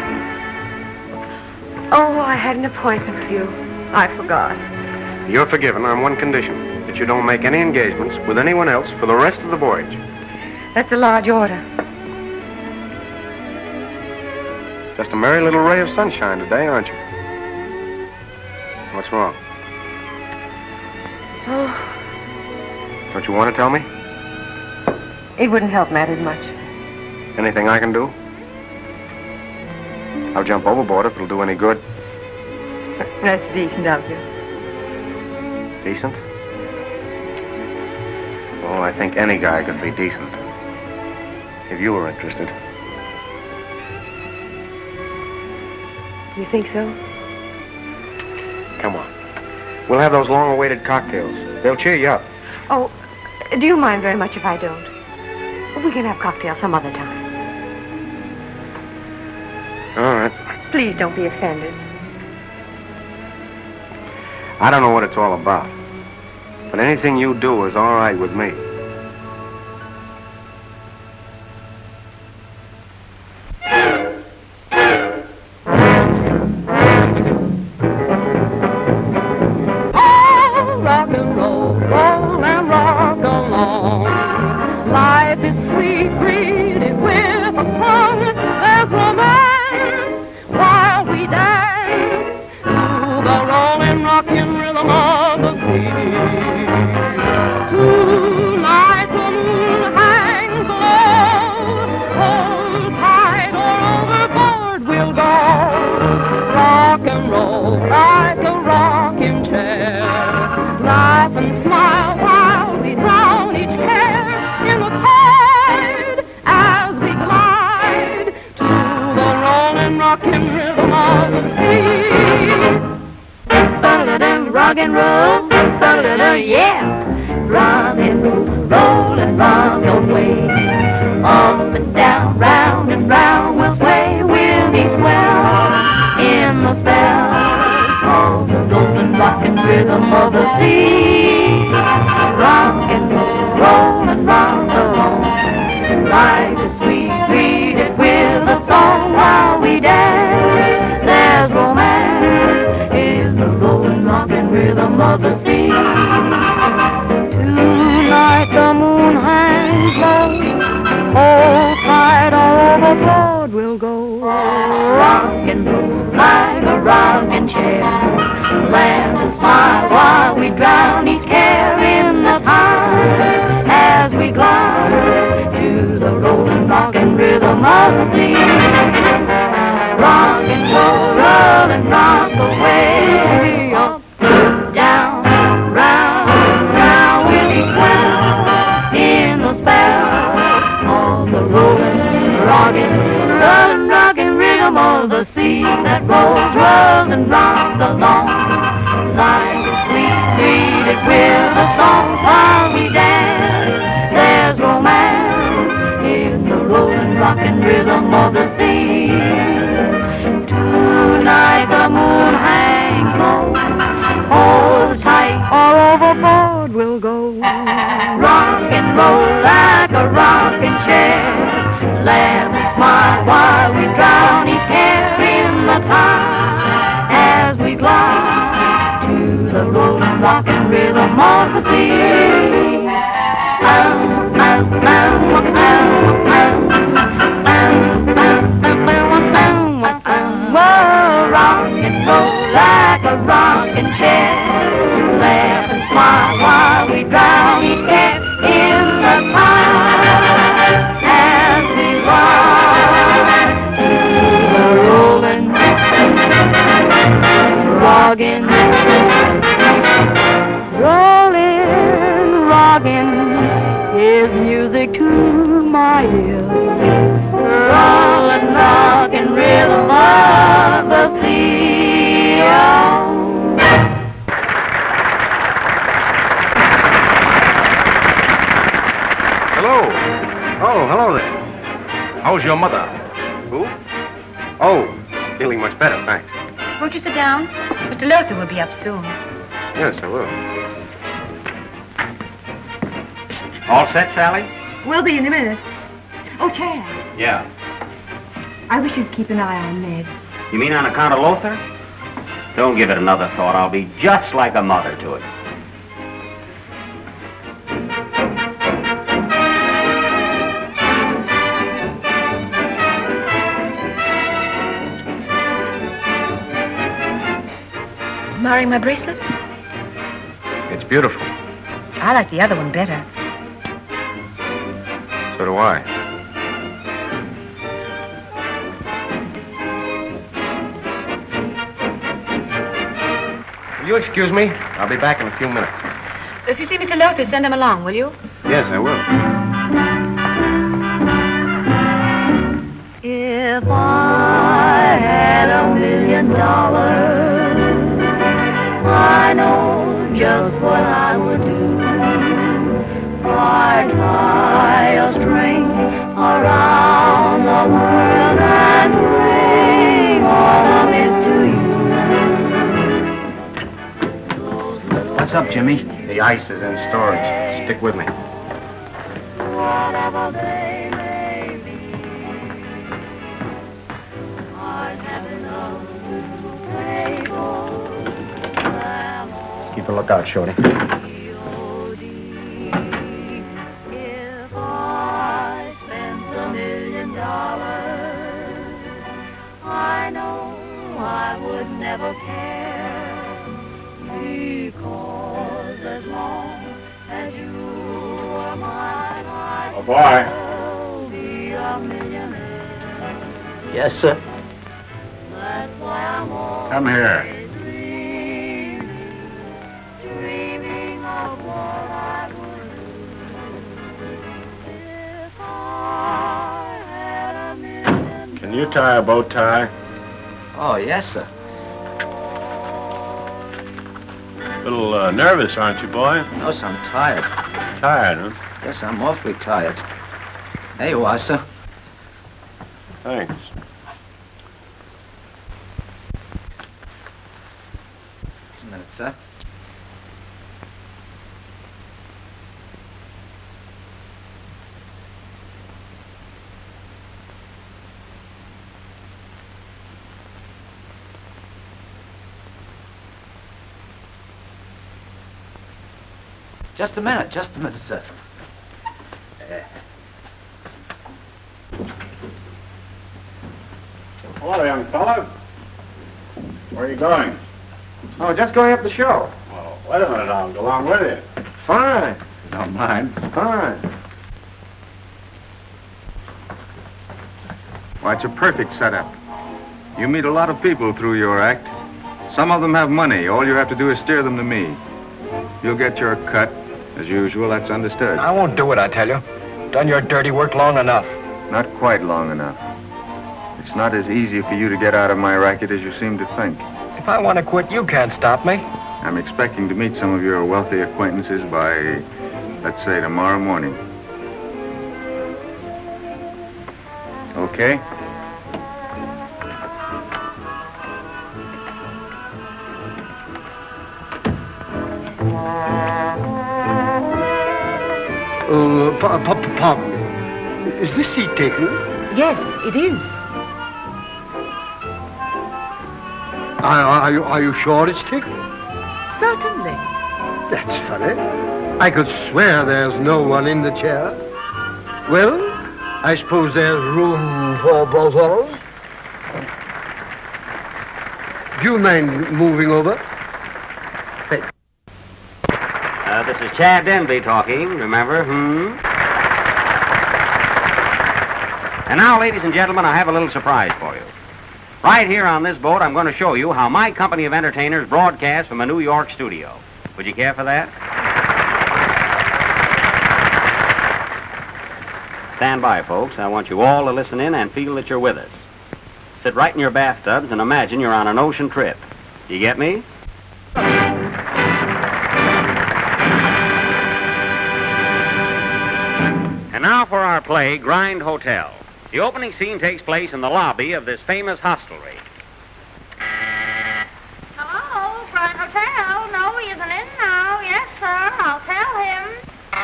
Oh, I had an appointment with you. I forgot. You're forgiven on one condition, that you don't make any engagements with anyone else for the rest of the voyage. That's a large order. Just a merry little ray of sunshine today, aren't you? What's wrong? Oh, Don't you want to tell me? it wouldn't help matters much. Anything I can do? I'll jump overboard if it'll do any good. That's decent of you. Decent? Oh, I think any guy could be decent. If you were interested. You think so? Come on. We'll have those long-awaited cocktails. They'll cheer you up. Oh, do you mind very much if I don't? We can have cocktails some other time. All right. Please don't be offended. I don't know what it's all about. But anything you do is all right with me. Rock and roll, roll and rock along. Life is sweet, greeted with a song. There's romance while we dance to the rolling, rocking rhythm of the sea. Tonight the moon hangs low. Hold tight or overboard we'll go. Rock and roll like a rocking chair. Laugh and smile while we drown each care in the tide as we glide to the rolling, rocking rhythm of the sea. Rock and roll, yeah. Rock and roll, roll and rock your way. Up and down, round and round we'll sway. We'll be swell in the spell of the golden rockin' rhythm of the sea. Rock and roll, roll and rock along. Life is sweet, greeted with a song while we dance. There's romance in the golden rockin' rhythm of the sea. Tonight the moon hangs low. Hold tight or overboard we'll go. Rock and roll like a rocking chair. Laugh and smile while we drown each care in the tide as we glide to the rolling, rocking rhythm of the sea. Rock and roll, roll and rock away. Up, down, round, round we'll be swell in the spell of the rolling, rocking, rolling, rocking rhythm of the sea that rolls, rolls and rocks along. Like a sweet greeted with a song while we dance. There's romance in the rolling, rocking rhythm of the sea. Tonight the moon hangs low. Hold tight or overboard we'll go. Rock and roll like a rocking chair. Laugh and smile while we drown each care in the tide as we glide to the rolling, rocking rhythm of the sea. Um, um, um, um, um, Whoa, rock and roll like a rocking chair. Laugh and smile while we drown each care in the tide as we ride to the rolling, rocking, rolling, rocking is music to my ears. Rolling, rocking rhythm of the sea. Oh. Hello. Oh, hello there. How's your mother? Who? Oh, feeling much better, thanks. Won't you sit down? Mister Luther will be up soon. Yes, I will. All set, Sally? We'll be in a minute. Oh, Chad, Yeah. I wish you'd keep an eye on Ned. You mean on account of Lothar? Don't give it another thought. I'll be just like a mother to it. Marrying my bracelet? It's beautiful. I like the other one better. So do I. Will you excuse me? I'll be back in a few minutes. If you see Mister Luther, send him along, will you? Yes, I will. If I had a million dollars, I know just what I would do. I'd tie a string around the world and bring all of it to you. What's up, Jimmy? The ice is in storage. Stick with me. Whatever they may be, I'd have enough to pay for them all. Keep a lookout, Shorty. If I spent a million dollars, I know I would never care, because as long Oh, boy. Yes, sir. Come here. Can you tie a bow tie? Oh, yes, sir. A little uh, nervous, aren't you, boy? No, sir, I'm tired. Tired, huh? Yes, I'm awfully tired. There you are, sir. Thanks. Just a minute, sir. Just a minute, just a minute, sir. Hello, young fella. Where are you going? Oh, just going up the show. Oh, wait a minute. I'll go along with you. Fine. Don't mind. Fine. Why, it's a perfect setup. You meet a lot of people through your act. Some of them have money. All you have to do is steer them to me. You'll get your cut. As usual, that's understood. I won't do it, I tell you. Done your dirty work long enough. Not quite long enough. It's not as easy for you to get out of my racket as you seem to think. If I want to quit, you can't stop me. I'm expecting to meet some of your wealthy acquaintances by, let's say, tomorrow morning. Okay? Uh, pa- pa- pardon me. Is this seat taken? Yes, it is. Are, are, you, are you sure it's taken? Certainly. That's funny. I could swear there's no one in the chair. Well, I suppose there's room for both of us. Do you mind moving over? Uh, this is Chad Denby talking, remember? Hmm? And now, ladies and gentlemen, I have a little surprise for you. Right here on this boat, I'm going to show you how my company of entertainers broadcast from a New York studio. Would you care for that? Stand by, folks. I want you all to listen in and feel that you're with us. Sit right in your bathtubs and imagine you're on an ocean trip. You get me? And now for our play, Grind Hotel. The opening scene takes place in the lobby of this famous hostelry. Hello, Grind Hotel. No, he isn't in now. Yes, sir. I'll tell him.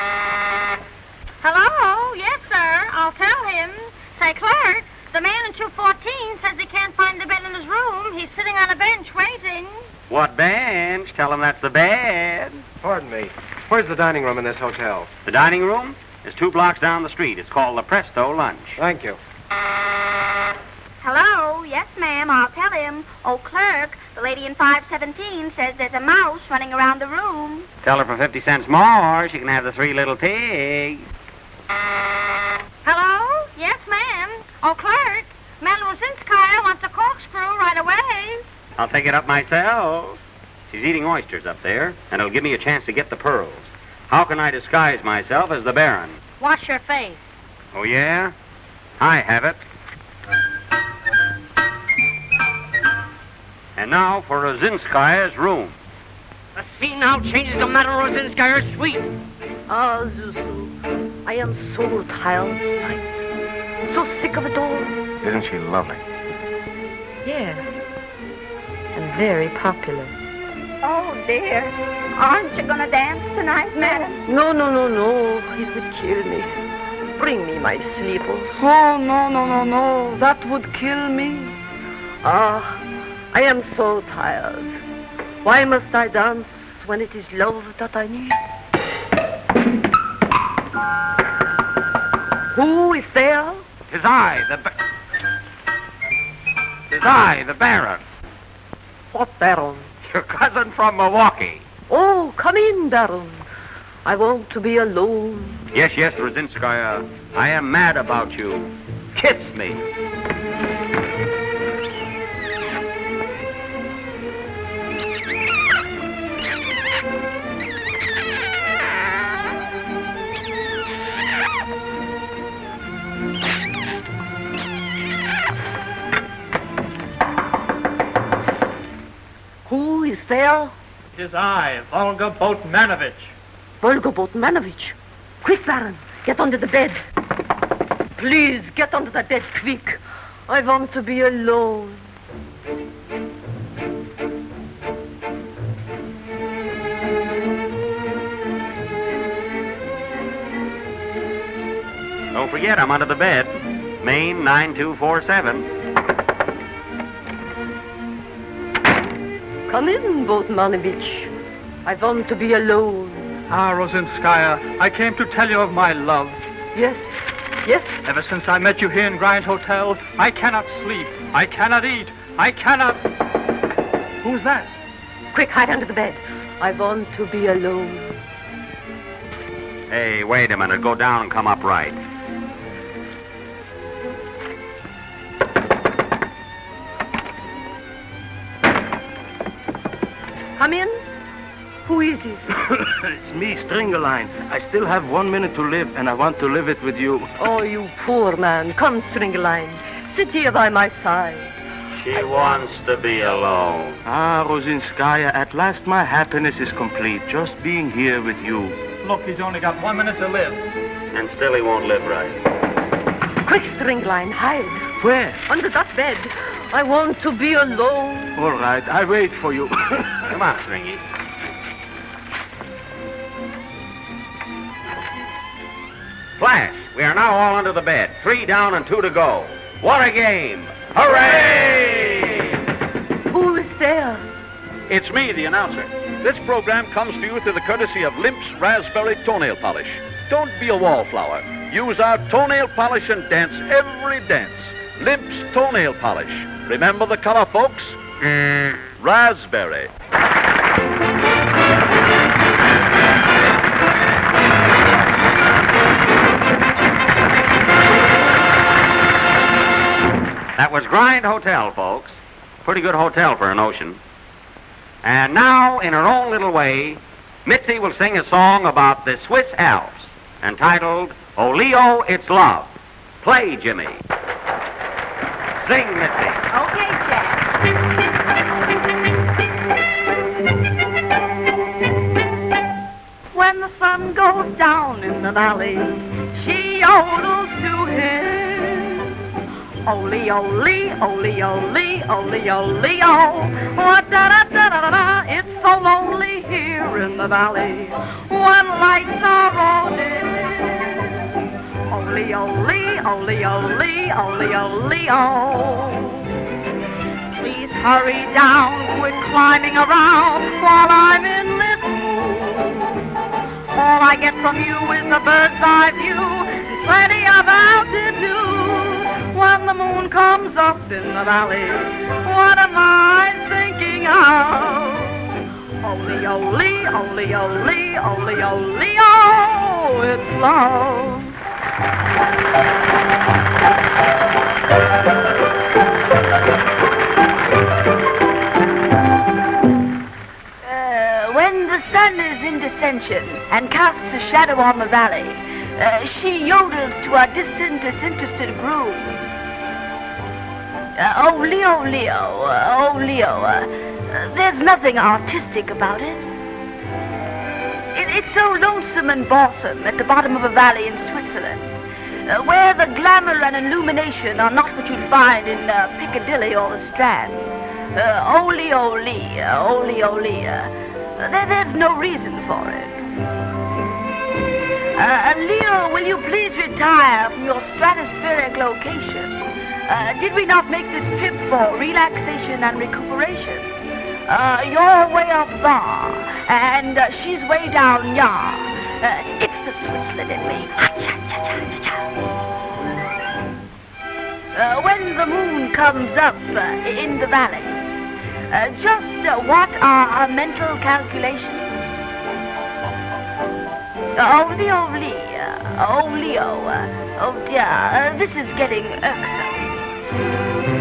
Hello? Yes, sir. I'll tell him. Say, clerk, the man in two fourteen says he can't find the bed in his room. He's sitting on a bench waiting. What bench? Tell him that's the bed. Pardon me. Where's the dining room in this hotel? The dining room is two blocks down the street. It's called the Presto Lunch. Thank you. Hello? Yes, ma'am. I'll tell him. Oh, clerk, the lady in five seventeen says there's a mouse running around the room. Tell her for fifty cents more, she can have the three little pigs. Hello? Yes, ma'am. Oh, clerk, Madeline Zinskaya wants a corkscrew right away. I'll take it up myself. She's eating oysters up there, and it'll give me a chance to get the pearls. How can I disguise myself as the Baron? Wash your face. Oh, yeah? I have it. And now for Rosinskaya's room. The scene now changes to Madame Rosinskaya's suite. Ah, Zuzu, I am so tired tonight. So sick of it all. Isn't she lovely? Yes. And very popular. Oh, dear. Aren't you going to dance tonight, madam? No, no, no, no. It would kill me. Bring me my slippers. Oh, no, no, no, no. That would kill me. Ah, I am so tired. Why must I dance when it is love that I need? Who is there? Tis I, the ba- Tis I, the Baron. What Baron? Your cousin from Milwaukee. Oh, come in, Baron. I want to be alone. Yes, yes, Rosinskaya. I am mad about you. Kiss me. Who is there? It is I, Volga Botmanovich. Volga Botmanovich. Quick, Baron, get under the bed. Please, get under the bed, quick. I want to be alone. Don't forget, I'm under the bed. Main nine two four seven. Come in, Botmanovich. I want to be alone. Ah, Rosinskaya, I came to tell you of my love. Yes, yes. Ever since I met you here in Grind Hotel, I cannot sleep. I cannot eat. I cannot... Who's that? Quick, hide under the bed. I want to be alone. Hey, wait a minute. Go down and come up right. Come in. Who is it? It's me, Stringerline. I still have one minute to live, and I want to live it with you. Oh, you poor man. Come, Stringerline. Sit here by my side. She wants to be alone. Ah, Rosinskaya, at last my happiness is complete, just being here with you. Look, he's only got one minute to live. And still he won't live right. Quick, Stringline, hide. Where? Under that bed. I want to be alone. All right, I wait for you. Come on, Stringy. Flash, we are now all under the bed. Three down and two to go. What a game! Hooray! Who is there? It's me, the announcer. This program comes to you through the courtesy of Limp's Raspberry Toenail Polish. Don't be a wallflower. Use our toenail polish and dance every dance. Limp's Toenail Polish. Remember the color, folks? Raspberry. That was Grind Hotel, folks. Pretty good hotel for an ocean. And now, in her own little way, Mitzi will sing a song about the Swiss Alps, entitled, "O Leo, It's Love." Play, Jimmy. Sing, Mitzi. Okay, Jack. When the sun goes down in the valley, she yodels to him. Ole, ole, ole, ole, ole, ole, oh, da da da da da. It's so lonely here in the valley when lights are all dim. Ole, ole, ole, ole, ole, ole, oh. Please hurry down, quit climbing around while I'm in this mood. All I get from you is a bird's eye view and plenty of altitude. When the moon comes up in the valley, what am I thinking of? Ole, ole, ole, ole, ole, ole, oh, it's love. Uh, when the sun is in descension and casts a shadow on the valley, uh, she yodels to our distant, disinterested groove. Uh, oh, Leo, Leo, uh, oh, Leo, uh, uh, there's nothing artistic about it. it. It's so lonesome and balsam at the bottom of a valley in Switzerland, uh, where the glamour and illumination are not what you'd find in uh, Piccadilly or the Strand. Uh, oh, Leo, Leo, oh, Leo, Leo, uh, there, there's no reason for it. Uh, Leo, will you please retire from your stratospheric location? Uh, did we not make this trip for relaxation and recuperation? Uh, you're way up there, and uh, she's way down yonder. Uh, it's the Switzerland in me. Uh, when the moon comes up uh, in the valley, uh, just uh, what are our mental calculations? Oh, Leo, Leo. Oh, Leo. Uh, oh, dear. Uh, this is getting irksome.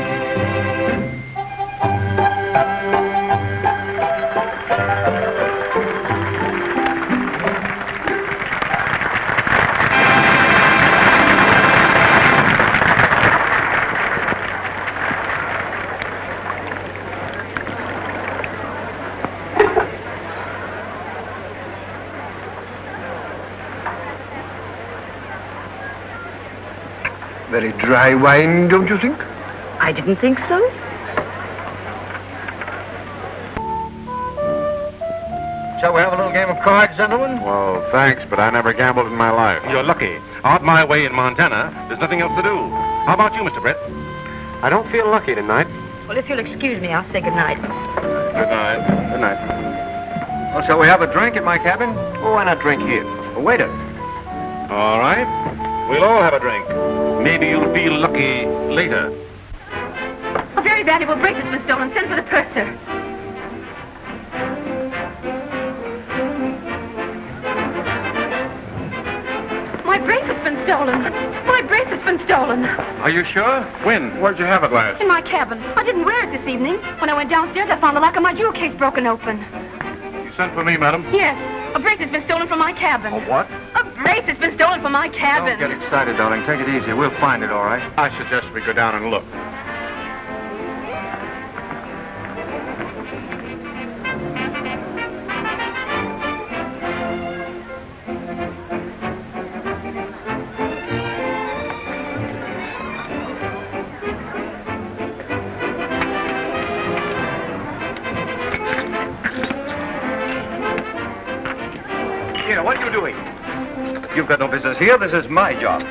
Very dry wine, don't you think? I didn't think so. Shall we have a little game of cards, gentlemen? Well, thanks, but I never gambled in my life. You're lucky. Out my way in Montana, there's nothing else to do. How about you, Mister Brett? I don't feel lucky tonight. Well, if you'll excuse me, I'll say good night. Good night. Good night. Well, shall we have a drink at my cabin? Oh, why not drink here? Oh, waiter. All right. We'll all have a drink. Maybe you'll feel lucky later. A very valuable bracelet's been stolen. Send for the purser. My bracelet's been stolen. My bracelet's been stolen. Are you sure? When? Where'd you have it last? In my cabin. I didn't wear it this evening. When I went downstairs, I found the lock of my jewel case broken open. You sent for me, madam? Yes. A bracelet's been stolen from my cabin. A what? A bracelet's been stolen from my cabin. Don't get excited, darling. Take it easy. We'll find it, all right? I suggest we go down and look. Here, what are you doing? You've got no business here. This is my job.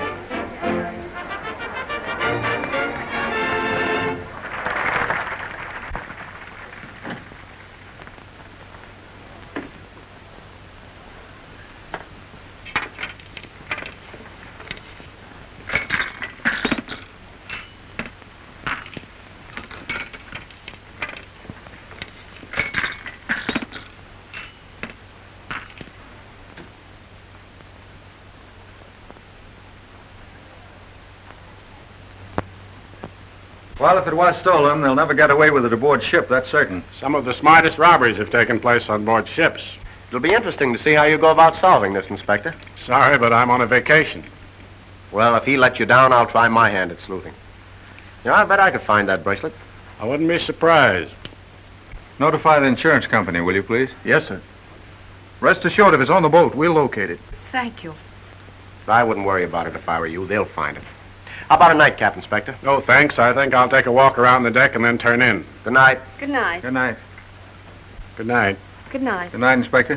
Well, if it was stolen, they'll never get away with it aboard ship, that's certain. Some of the smartest robberies have taken place on board ships. It'll be interesting to see how you go about solving this, Inspector. Sorry, but I'm on a vacation. Well, if he let you down, I'll try my hand at sleuthing. You know, I bet I could find that bracelet. I wouldn't be surprised. Notify the insurance company, will you, please? Yes, sir. Rest assured, if it's on the boat, we'll locate it. Thank you. I wouldn't worry about it if I were you. They'll find it. How about a nightcap, Inspector? No, thanks. I think I'll take a walk around the deck and then turn in. Good night. Good night. Good night. Good night. Good night. Good night, Inspector.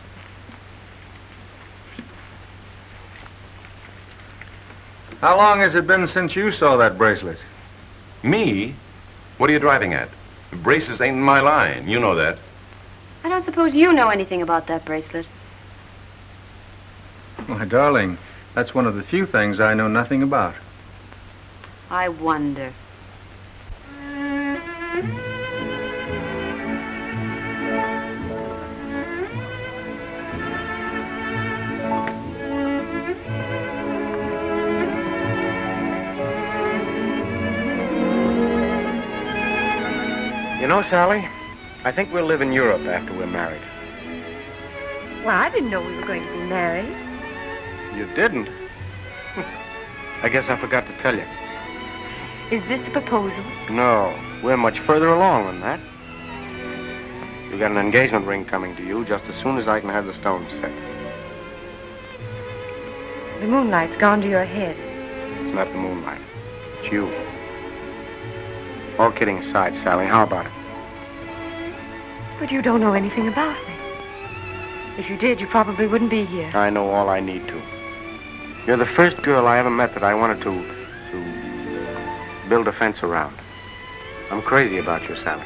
How long has it been since you saw that bracelet? Me? What are you driving at? Braces ain't in my line. You know that. I don't suppose you know anything about that bracelet. My darling, that's one of the few things I know nothing about. I wonder. You know, Sally, I think we'll live in Europe after we're married. Well, I didn't know we were going to be married. You didn't? I guess I forgot to tell you. Is this a proposal? No, we're much further along than that. You've got an engagement ring coming to you just as soon as I can have the stones set. The moonlight's gone to your head. It's not the moonlight. It's you. All kidding aside, Sally, how about it? But you don't know anything about me. If you did, you probably wouldn't be here. I know all I need to. You're the first girl I ever met that I wanted to, to build a fence around. I'm crazy about you, Sally.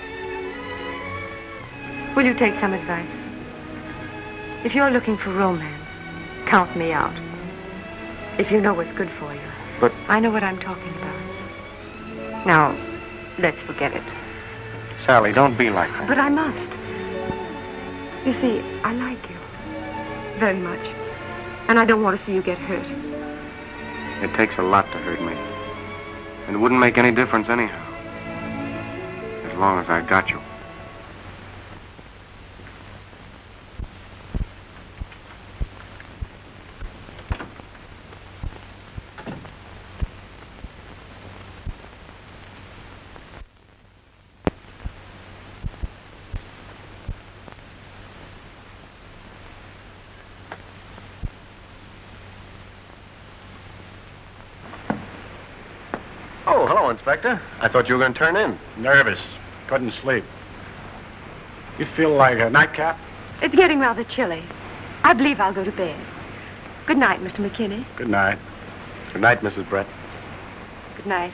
Will you take some advice? If you're looking for romance, count me out. If you know what's good for you. But I know what I'm talking about. Now, let's forget it. Sally, don't be like that. But I must. You see, I like you. Very much. And I don't want to see you get hurt. It takes a lot to hurt me. And it wouldn't make any difference anyhow. As long as I got you. Oh, hello, Inspector. I thought you were going to turn in. Nervous. Couldn't sleep. You feel like a nightcap? It's getting rather chilly. I believe I'll go to bed. Good night, Mister McKinney. Good night. Good night, Missus Brett. Good night.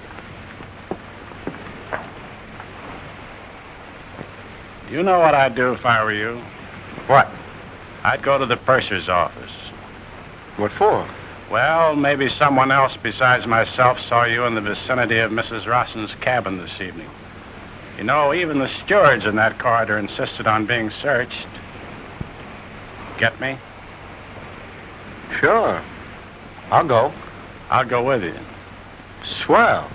You know what I'd do if I were you? What? I'd go to the purser's office. What for? Well, maybe someone else besides myself saw you in the vicinity of Missus Rosson's cabin this evening. You know, even the stewards in that corridor insisted on being searched. Get me? Sure. I'll go. I'll go with you. Swell.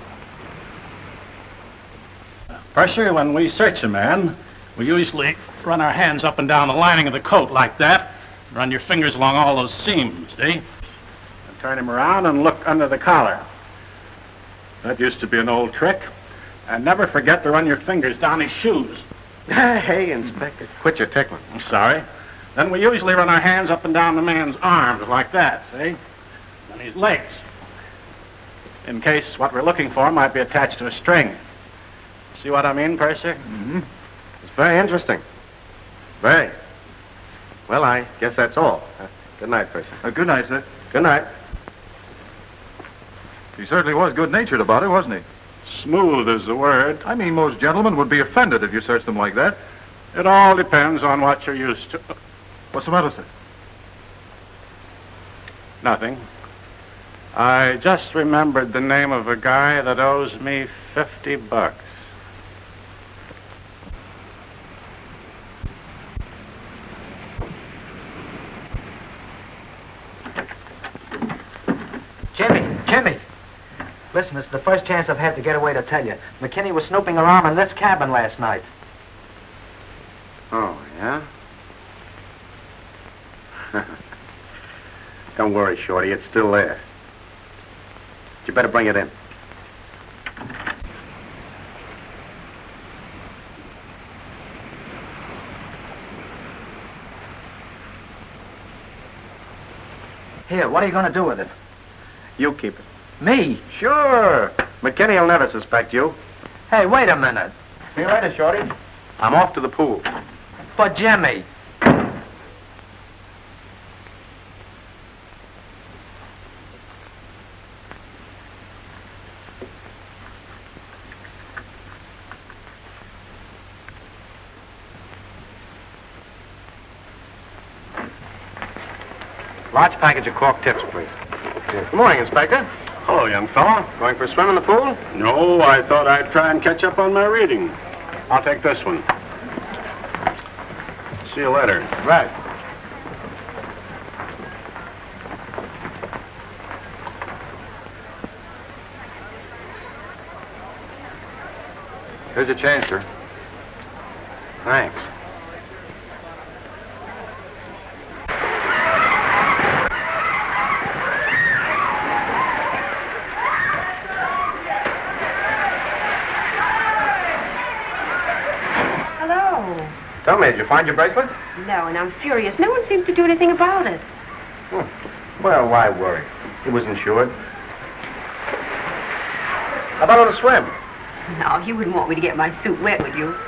Purser, when we search a man, we usually run our hands up and down the lining of the coat like that. Run your fingers along all those seams, see? Turn him around and look under the collar. That used to be an old trick. And never forget to run your fingers down his shoes. Hey, Inspector, quit your tickling. I'm sorry. Then we usually run our hands up and down the man's arms like that, see? And his legs. In case what we're looking for might be attached to a string. See what I mean, Purser? Mm-hmm. It's very interesting. Very. Well, I guess that's all. Uh, good night, Purser. Uh, good night, sir. Good night. He certainly was good-natured about it, wasn't he? Smooth is the word. I mean, most gentlemen would be offended if you searched them like that. It all depends on what you're used to. What's the matter, sir? Nothing. I just remembered the name of a guy that owes me fifty bucks. Jimmy, Jimmy. Listen, it's the first chance I've had to get away to tell you. McKinney was snooping around in this cabin last night. Oh, yeah? Don't worry, Shorty. It's still there. You better bring it in. Here, what are you going to do with it? You keep it. Me? Sure. McKinney will never suspect you. Hey, wait a minute. You ready, Shorty? I'm off to the pool. But Jimmy. Large package of cork tips, please. Good morning, Inspector. Hello, young fella. Going for a swim in the pool? No, I thought I'd try and catch up on my reading. I'll take this one. See you later. Right. Here's your change, sir. Thanks. Tell me, did you find your bracelet? No, and I'm furious. No one seems to do anything about it. Hmm. Well, why worry? It was insured. How about on a swim? No, you wouldn't want me to get my suit wet, would you?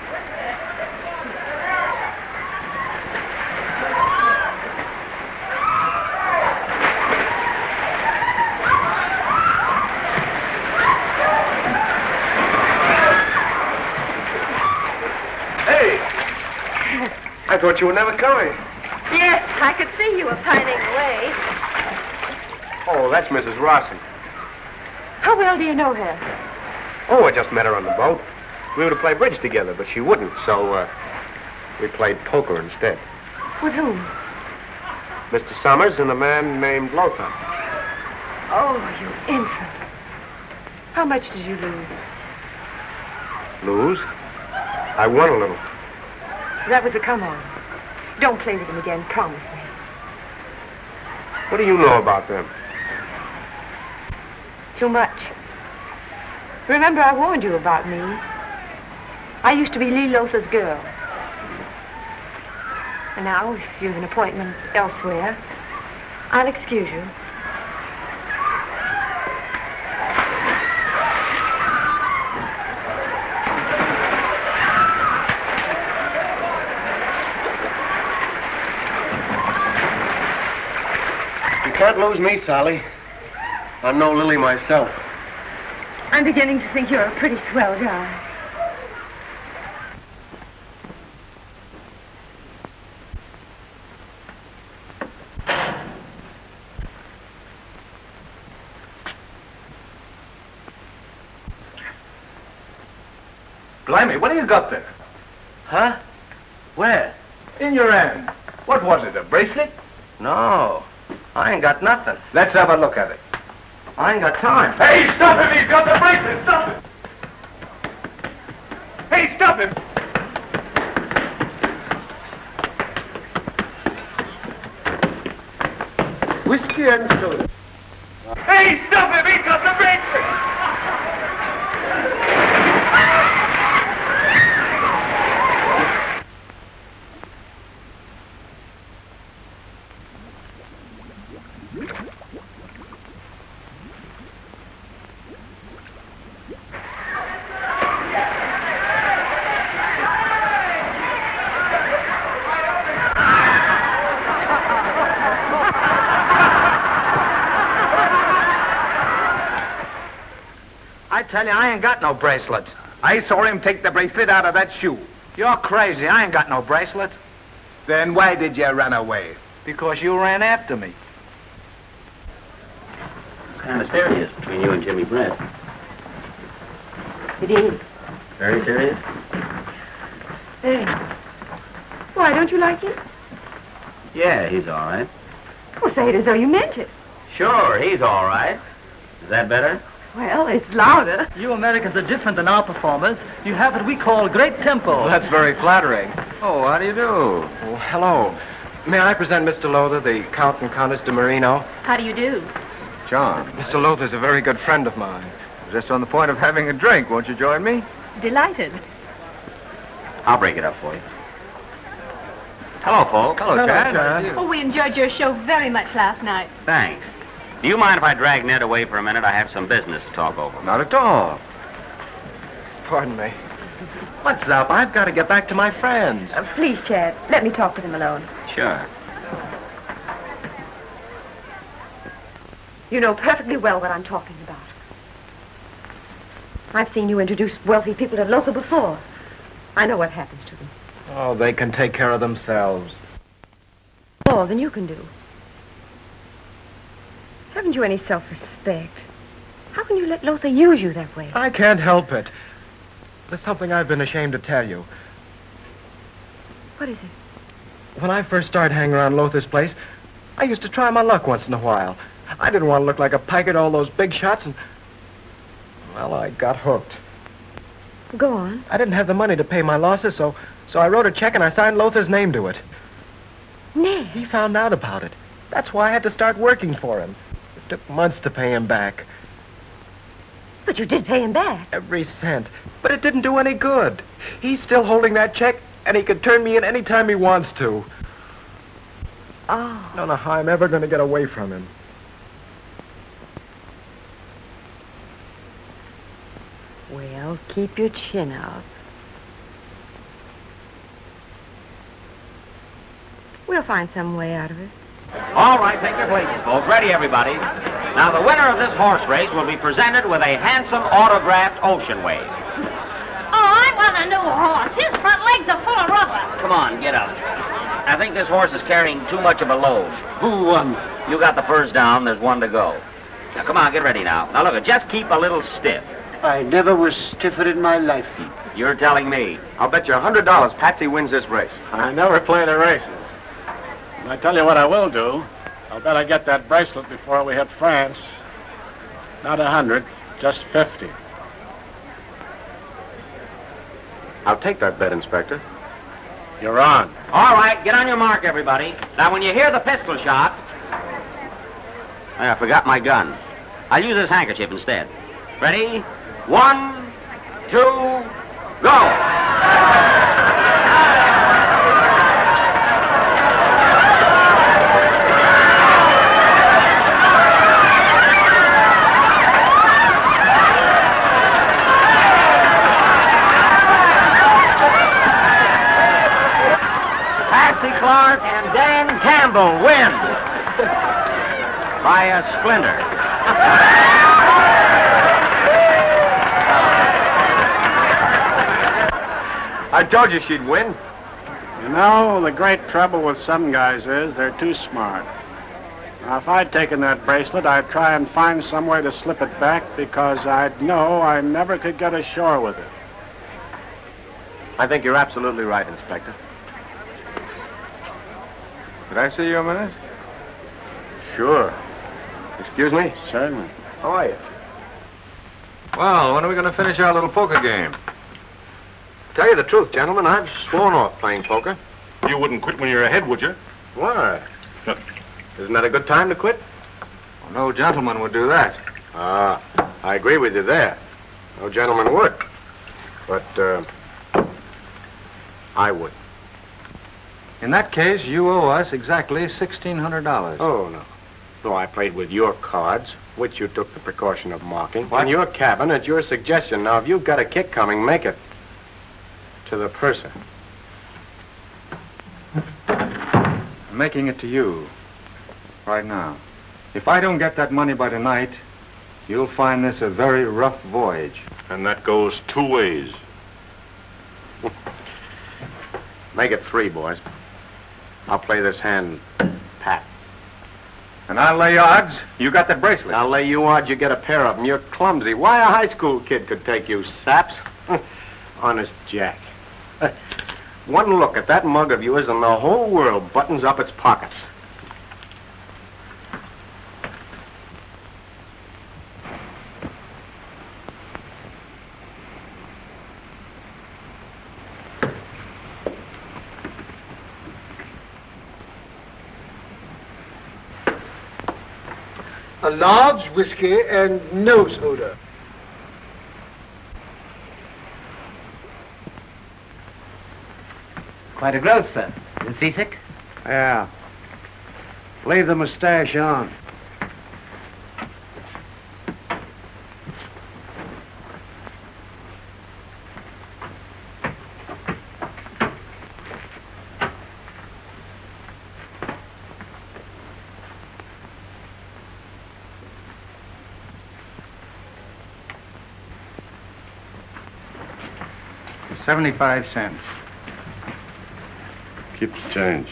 I thought you were never coming. Yes, I could see you were pining away. Oh, that's Missus Rosson. How well do you know her? Oh, I just met her on the boat. We were to play bridge together, but she wouldn't, so uh, we played poker instead. With whom? Mister Summers and a man named Lothar. Oh, you infant. How much did you lose? Lose? I won a little. That was a come-on. Don't play with him again, promise me. What do you know about them? Too much. Remember, I warned you about me. I used to be Lee Lothar's girl. And now, if you have an appointment elsewhere, I'll excuse you. You can't lose me, Sally. I'm no Lily myself. I'm beginning to think you're a pretty swell guy. Blimey, what do you got there? Huh? Where? In your hand. What was it, a bracelet? No, I ain't got nothing. Let's have a look at it. I ain't got time. Hey, stop him! He's got the bracelet! Stop him! Hey, stop him! Whiskey and soda. Hey, stop him! He's got the bracelet! I tell you, I ain't got no bracelet. I saw him take the bracelet out of that shoe. You're crazy. I ain't got no bracelet. Then why did you run away? Because you ran after me. It's kind of serious between you and Jimmy Brett. It is. Very serious? Hey. Why, don't you like him? Yeah, he's all right. Well, say it as though you meant it. Sure, he's all right. Is that better? Well, it's louder. You Americans are different than our performers. You have what we call great tempo. Well, that's very flattering. Oh, how do you do? Oh, hello. May I present Mister Lothar, the Count and Countess de Marino? How do you do? John. Mister Lothar's a very good friend of mine. Just on the point of having a drink. Won't you join me? Delighted. I'll break it up for you. Hello, folks. Hello, Chad. Oh, we enjoyed your show very much last night. Thanks. Do you mind if I drag Ned away for a minute? I have some business to talk over. Not at all. Pardon me. What's up? I've got to get back to my friends. Uh, please, Chad, let me talk with him alone. Sure. You know perfectly well what I'm talking about. I've seen you introduce wealthy people to Lothar before. I know what happens to them. Oh, they can take care of themselves. More than you can do. Haven't you any self-respect? How can you let Lothar use you that way? I can't help it. There's something I've been ashamed to tell you. What is it? When I first started hanging around Lothar's place, I used to try my luck once in a while. I didn't want to look like a pike at all those big shots, and... well, I got hooked. Go on. I didn't have the money to pay my losses, so, so I wrote a check and I signed Lothar's name to it. Ned? He found out about it. That's why I had to start working for him. It took months to pay him back. But you did pay him back. Every cent. But it didn't do any good. He's still holding that check, and he could turn me in any time he wants to. Oh. I don't know how I'm ever going to get away from him. Well, keep your chin up. We'll find some way out of it. All right, take your places, folks. Ready, everybody. Now, the winner of this horse race will be presented with a handsome autographed Ocean Wave. Oh, I want a new horse. His front legs are full of rubber. Come on, get up. I think this horse is carrying too much of a load. Who won? You got the first down. There's one to go. Now, come on, get ready now. Now, look, just keep a little stiff. I never was stiffer in my life. You're telling me. I'll bet you a hundred dollars Patsy wins this race. I never play the races. And I tell you what I will do. I'll bet I get that bracelet before we hit France. Not a hundred, just fifty. I'll take that bet, Inspector. You're on. All right, get on your mark, everybody. Now, when you hear the pistol shot... I forgot my gun. I'll use this handkerchief instead. Ready? One, two, go! Clark and Dan Campbell win by a splinter. I told you she'd win. You know, the great trouble with some guys is they're too smart. Now, if I'd taken that bracelet, I'd try and find some way to slip it back because I'd know I never could get ashore with it. I think you're absolutely right, Inspector. Could I see you a minute? Sure. Excuse me? Certainly. How are you? Well, when are we going to finish our little poker game? Tell you the truth, gentlemen, I've sworn off playing poker. You wouldn't quit when you're ahead, would you? Why? Isn't that a good time to quit? Well, no gentleman would do that. Ah, I agree with you there. No gentleman would. But, uh, I would. In that case, you owe us exactly sixteen hundred dollars. Oh, no. No, I played with your cards, which you took the precaution of marking. What? In your cabin, at your suggestion. Now, if you've got a kick coming, make it. To the purser. I'm making it to you. Right now. If I don't get that money by tonight, you'll find this a very rough voyage. And that goes two ways. Make it three, boys. I'll play this hand pat. And I'll lay odds you got that bracelet. I'll lay you odds you get a pair of them. You're clumsy. Why a high school kid could take you, saps? Honest Jack. One look at that mug of yours and the whole world buttons up its pockets. A large whiskey and no soda. Quite a growth, sir. You seasick? Yeah. Leave the mustache on. Seventy-five cents. Keep the change.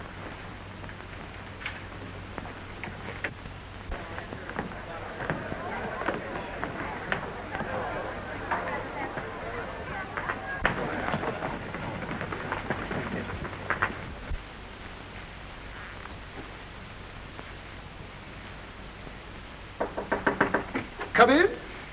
Come in.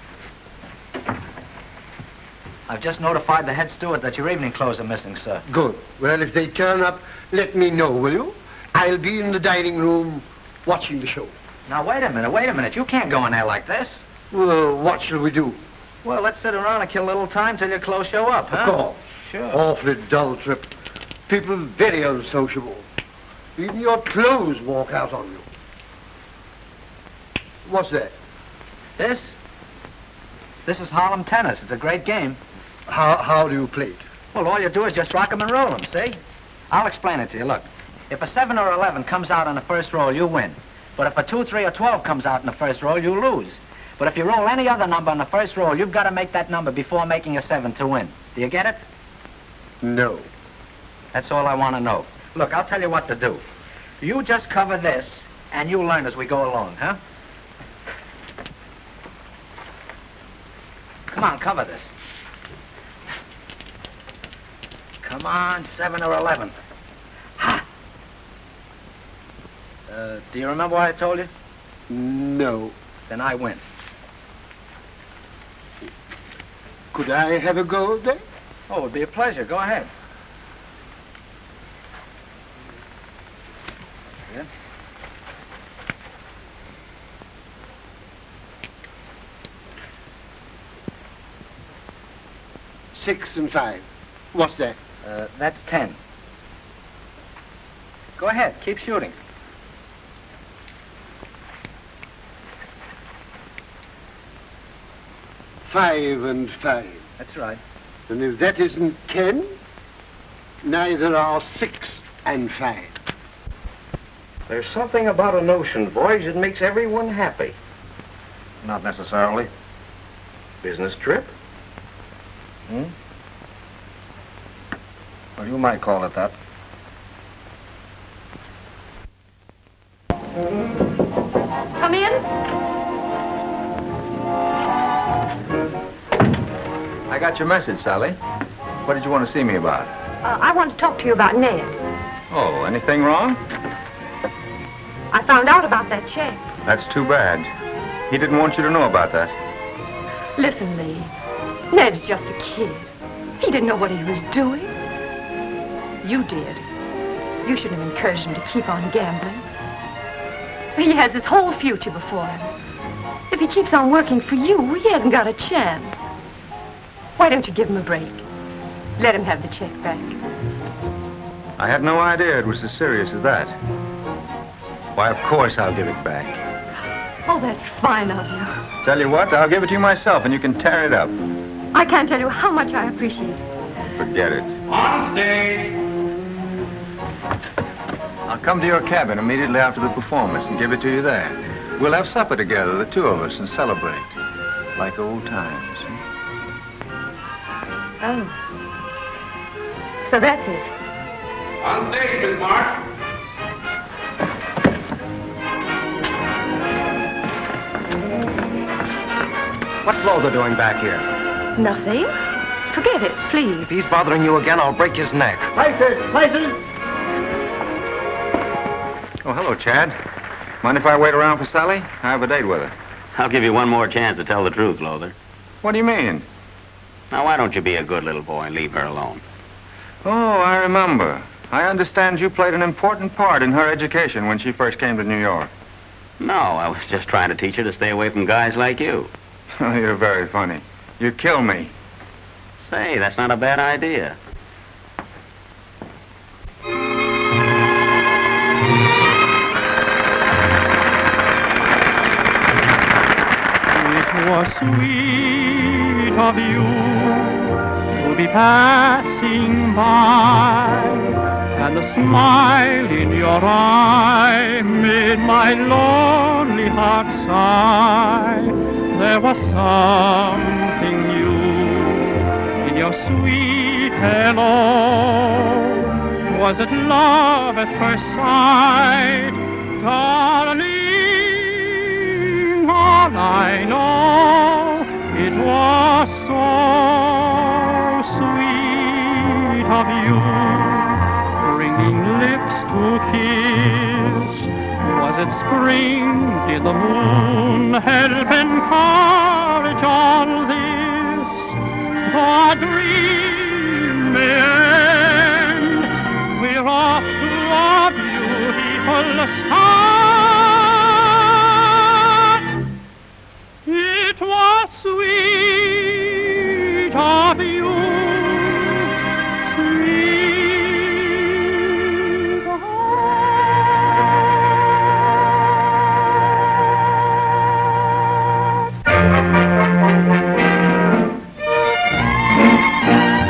I've just notified the head steward that your evening clothes are missing, sir. Good. Well, if they turn up, let me know, will you? I'll be in the dining room watching the show. Now, wait a minute, wait a minute. You can't go in there like this. Well, what shall we do? Well, let's sit around and kill a little time till your clothes show up, huh? Of course. Sure. Awfully dull trip. People very unsociable. Even your clothes walk out on you. What's that? This? This is Harlem tennis. It's a great game. How, how do you play it? Well, all you do is just rock 'em and roll 'em, see? I'll explain it to you. Look, if a seven or eleven comes out on the first roll, you win. But if a two, three, or twelve comes out in the first roll, you lose. But if you roll any other number on the first roll, you've got to make that number before making a seven to win. Do you get it? No. That's all I want to know. Look, I'll tell you what to do. You just cover this, and you learn as we go along, huh? Come on, cover this. Come on, seven or eleven. Ha! Uh, do you remember what I told you? No. Then I win. Could I have a go then? Oh, it would be a pleasure. Go ahead. Yeah. Six and five. What's that? Uh, that's ten. Go ahead. Keep shooting. Five and five. That's right. And if that isn't ten, neither are six and five. There's something about an ocean voyage that makes everyone happy. Not necessarily. Business trip? Hmm? Well, you might call it that. Come in. I got your message, Sally. What did you want to see me about? Uh, I want to talk to you about Ned. Oh, anything wrong? I found out about that check. That's too bad. He didn't want you to know about that. Listen, Lee. Ned's just a kid. He didn't know what he was doing. You did. You should have encouraged him to keep on gambling. He has his whole future before him. If he keeps on working for you, he hasn't got a chance. Why don't you give him a break? Let him have the check back. I had no idea it was as serious as that. Why, of course I'll give it back. Oh, that's fine of you. Tell you what, I'll give it to you myself and you can tear it up. I can't tell you how much I appreciate it. Forget it. On stage! I'll come to your cabin immediately after the performance and give it to you there. We'll have supper together, the two of us, and celebrate. Like old times. Oh. So that's it. On stage, Miss March. What's Lothar doing back here? Nothing. Forget it, please. If he's bothering you again, I'll break his neck. Places, places! Oh, hello, Chad. Mind if I wait around for Sally? I have a date with her. I'll give you one more chance to tell the truth, Lothar. What do you mean? Now, why don't you be a good little boy and leave her alone? Oh, I remember. I understand you played an important part in her education when she first came to New York. No, I was just trying to teach her to stay away from guys like you. Oh, you're very funny. You kill me. Say, that's not a bad idea. It was sweet of you to be passing by, and the smile in your eye made my lonely heart sigh. There was something new in your sweet hello. Was it love at first sight, darling? All I know, it was so sweet of you, bringing lips to kiss. Was it spring? Did the moon help encourage all this? The dream may end. We're off to a beautiful start. It was sweet of you, sweet of you.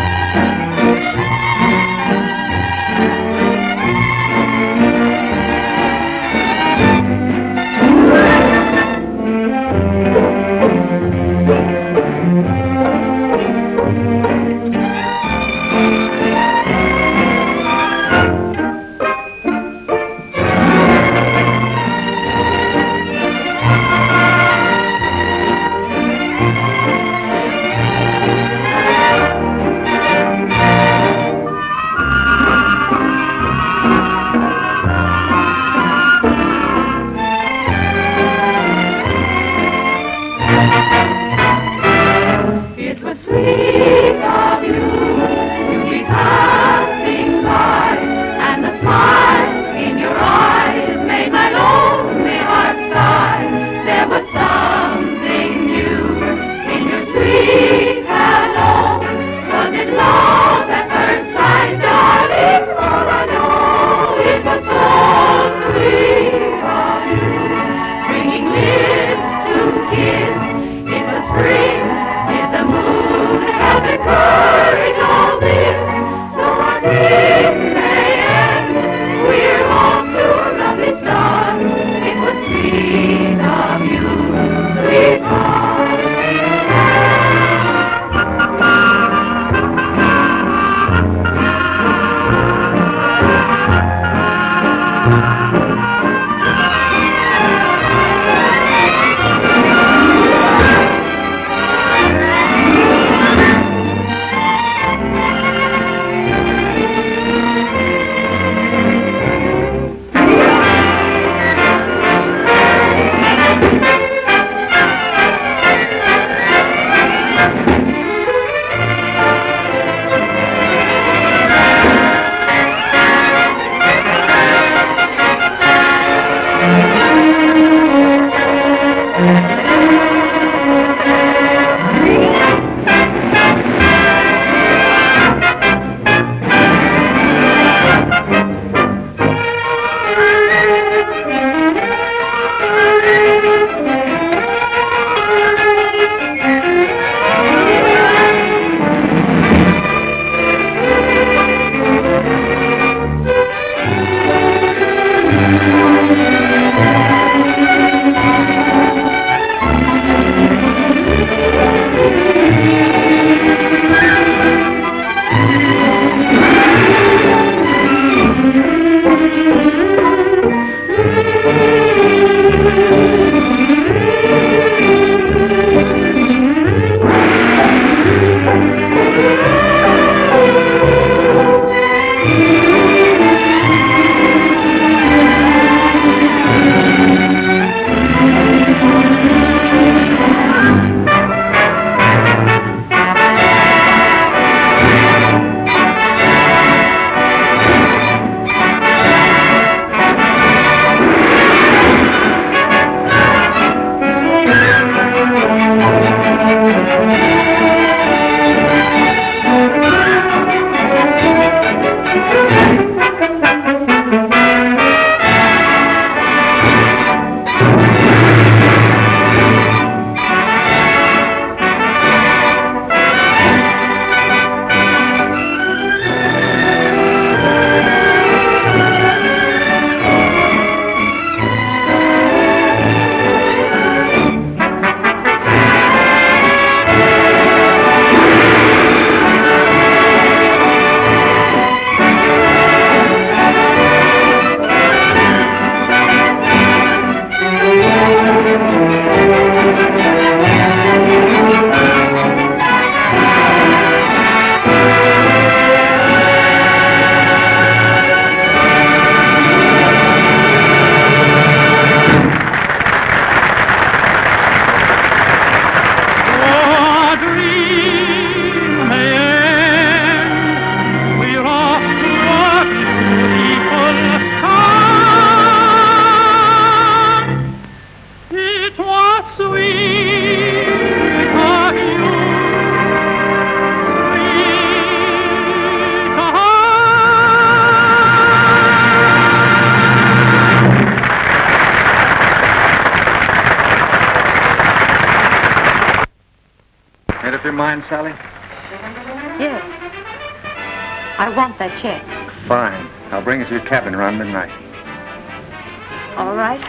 your mind, Sally? Yes. I want that check. Fine. I'll bring it to your cabin around midnight. All right.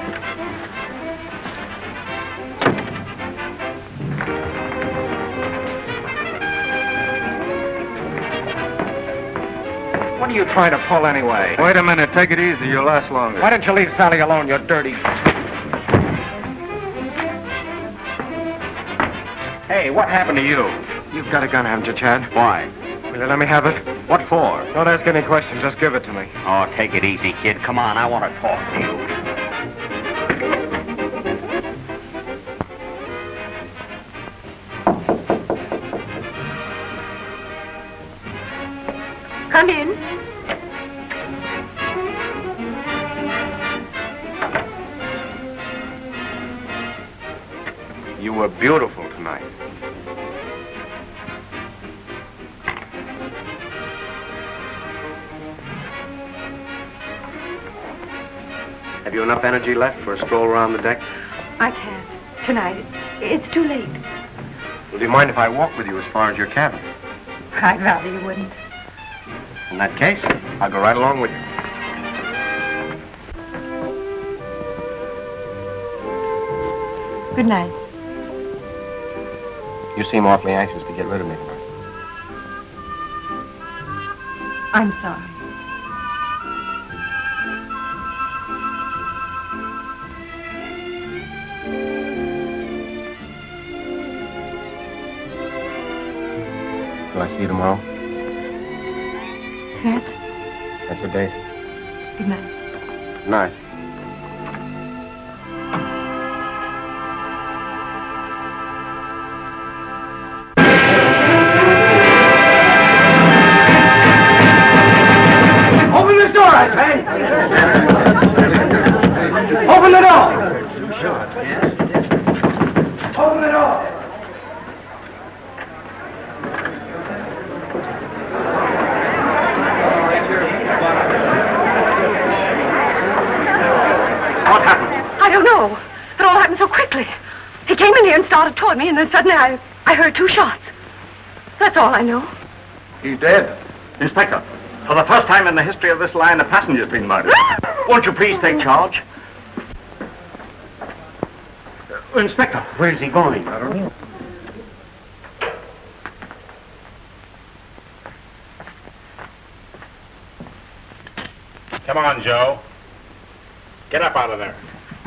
What are you trying to pull anyway? Wait a minute. Take it easy. You'll last longer. Why don't you leave Sally alone, you dirty... Hey, what happened to you? You've got a gun, haven't you, Chad? Why? Will you let me have it? What for? Don't ask any questions. Just give it to me. Oh, take it easy, kid. Come on, I want to talk to you. Come in. You were beautiful tonight. Have you enough energy left for a stroll around the deck? I can't. Tonight. It, it's too late. Would you mind if I walk with you as far as your cabin? I'd rather you wouldn't. In that case, I'll go right along with you. Good night. You seem awfully anxious to get rid of me tonight. I'm sorry. Will I see you tomorrow? Can't. That's a date. Good night. Good night. Open this door, I say! Open the door! Open the door! I don't know. It all happened so quickly. He came in here and started toward me, and then suddenly I, I heard two shots. That's all I know. He's dead. Inspector, for the first time in the history of this line, a passenger's been murdered. Won't you please take charge? Uh, Inspector, where's he going? I don't know. Come on, Joe. Get up out of there.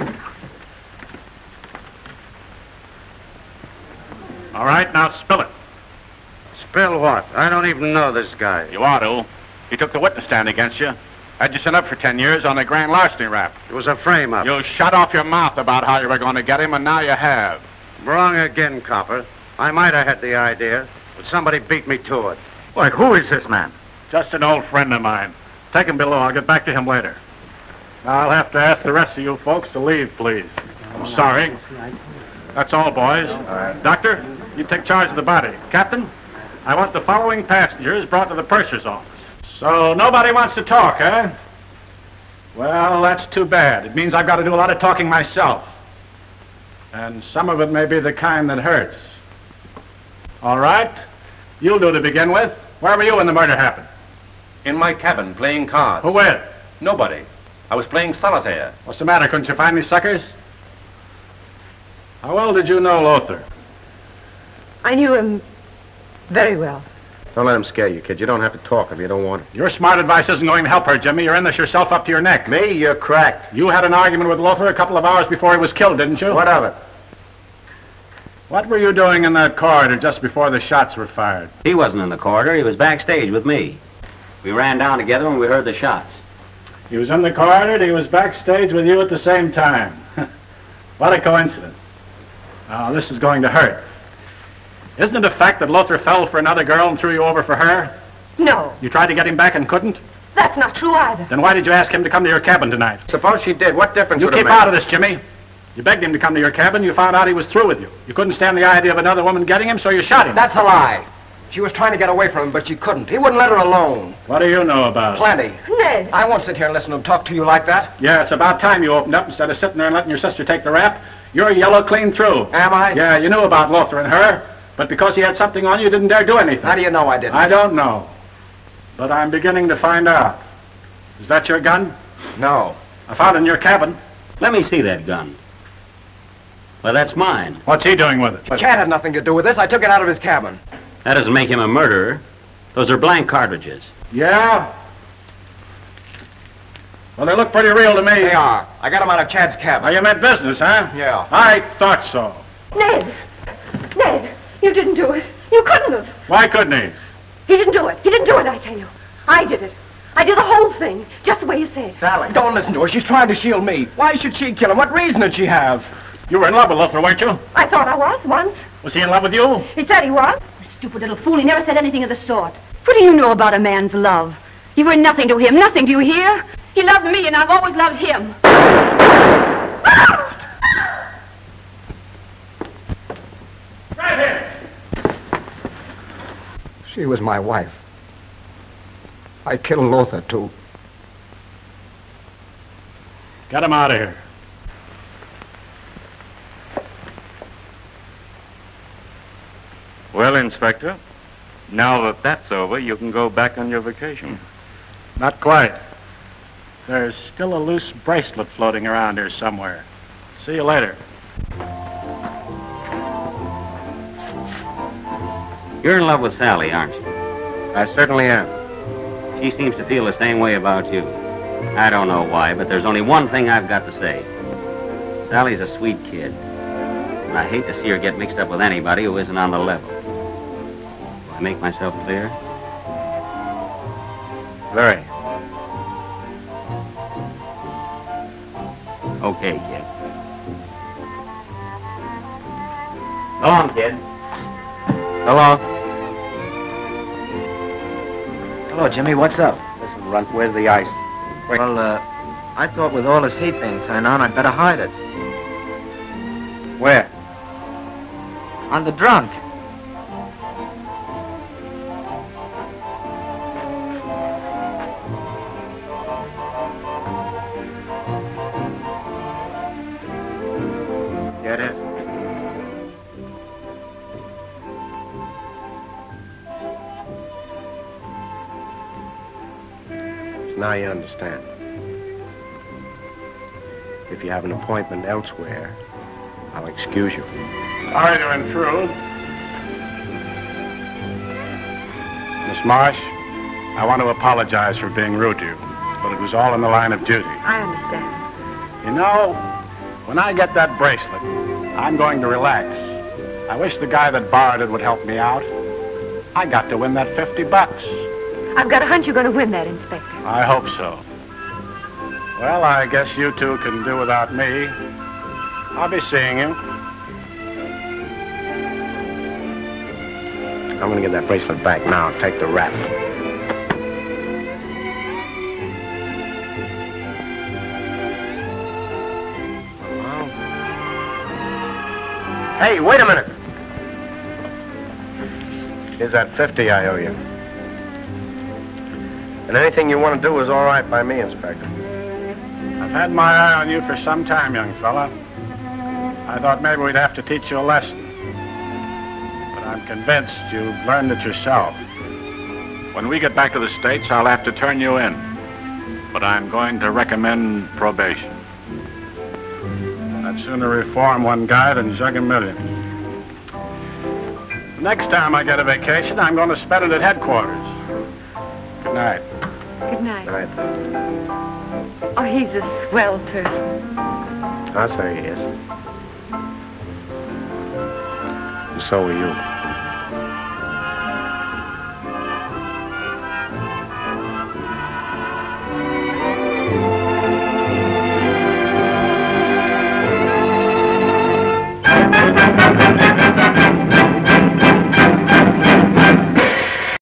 All right, now spill it. Spill what? I don't even know this guy. You ought to. He took the witness stand against you. Had you sent up for ten years on a grand larceny rap. It was a frame-up. You shut off your mouth about how you were going to get him, and now you have. Wrong again, copper. I might have had the idea, but somebody beat me to it. Why, who is this man? Just an old friend of mine. Take him below. I'll get back to him later. I'll have to ask the rest of you folks to leave, please. I'm sorry. That's all, boys. All right. Doctor, you take charge of the body. Captain, I want the following passengers brought to the purser's office. So nobody wants to talk, eh? Well, that's too bad. It means I've got to do a lot of talking myself. And some of it may be the kind that hurts. All right. You'll do to begin with. Where were you when the murder happened? In my cabin, playing cards. Who with? Nobody. I was playing solitaire. What's the matter? Couldn't you find me suckers? How well did you know Lothar? I knew him very well. Don't let him scare you, kid. You don't have to talk if you don't want to. Your smart advice isn't going to help her, Jimmy. You're in this yourself up to your neck. Me? You're cracked. You had an argument with Lothar a couple of hours before he was killed, didn't you? What of it? What were you doing in that corridor just before the shots were fired? He wasn't in the corridor. He was backstage with me. We ran down together when we heard the shots. He was in the corridor and he was backstage with you at the same time. What a coincidence. Now, this is going to hurt. Isn't it a fact that Lothar fell for another girl and threw you over for her? No. You tried to get him back and couldn't? That's not true either. Then why did you ask him to come to your cabin tonight? Suppose she did. What difference You would it keep make? out of this, Jimmy. You begged him to come to your cabin. You found out he was through with you. You couldn't stand the idea of another woman getting him, so you shot him. That's a lie. She was trying to get away from him, but she couldn't. He wouldn't let her alone. What do you know about it? Plenty. Ned. I won't sit here and listen to him talk to you like that. Yeah, it's about time you opened up instead of sitting there and letting your sister take the rap. You're yellow clean through. Am I? Yeah, you knew about Lothar and her. But because he had something on you, you didn't dare do anything. How do you know I didn't? I don't know. But I'm beginning to find out. Is that your gun? No. I found it in your cabin. Let me see that gun. Well, that's mine. What's he doing with it? Chad had nothing to do with this. I took it out of his cabin. That doesn't make him a murderer. Those are blank cartridges. Yeah? Well, they look pretty real to me. They are. I got them out of Chad's cabin. Oh, you meant business, huh? Yeah. I thought so. Ned! Ned, you didn't do it. You couldn't have. Why couldn't he? He didn't do it. He didn't do it, I tell you. I did it. I did the whole thing, just the way you said. Sally, don't listen to her. She's trying to shield me. Why should she kill him? What reason did she have? You were in love with Luther, weren't you? I thought I was once. Was he in love with you? He said he was. Stupid little fool, he never said anything of the sort. What do you know about a man's love? You were nothing to him, nothing, do you hear? He loved me, and I've always loved him. Right here. She was my wife. I killed Lothar, too. Get him out of here. Well, Inspector, now that that's over, you can go back on your vacation. Not quite. There's still a loose bracelet floating around here somewhere. See you later. You're in love with Sally, aren't you? I certainly am. She seems to feel the same way about you. I don't know why, but there's only one thing I've got to say. Sally's a sweet kid, and I hate to see her get mixed up with anybody who isn't on the level. Do I make myself clear? Very. Okay, kid. Go on, kid. Hello. Hello, Jimmy. What's up? Listen, Runt, where's the ice? Quick. Well, uh, I thought with all this heat thing going on, I'd better hide it. Where? On the drunk. Get it? Now you understand. If you have an appointment elsewhere, I'll excuse you. Sorry to intrude. Miss Marsh, I want to apologize for being rude to you, but it was all in the line of duty. I understand. You know, when I get that bracelet, I'm going to relax. I wish the guy that borrowed it would help me out. I got to win that fifty bucks. I've got a hunch you're going to win that, Inspector. I hope so. Well, I guess you two can do without me. I'll be seeing you. I'm going to get that bracelet back now. Take the rap. Hey, wait a minute. Here's that fifty I owe you. And anything you want to do is all right by me, Inspector. I've had my eye on you for some time, young fella. I thought maybe we'd have to teach you a lesson. But I'm convinced you've learned it yourself. When we get back to the States, I'll have to turn you in. But I'm going to recommend probation. I'd sooner reform one guy than jug a million. The next time I get a vacation, I'm going to spend it at headquarters. Good night. Good night. Good night. Oh, he's a swell person. I'll say he is. And so are you.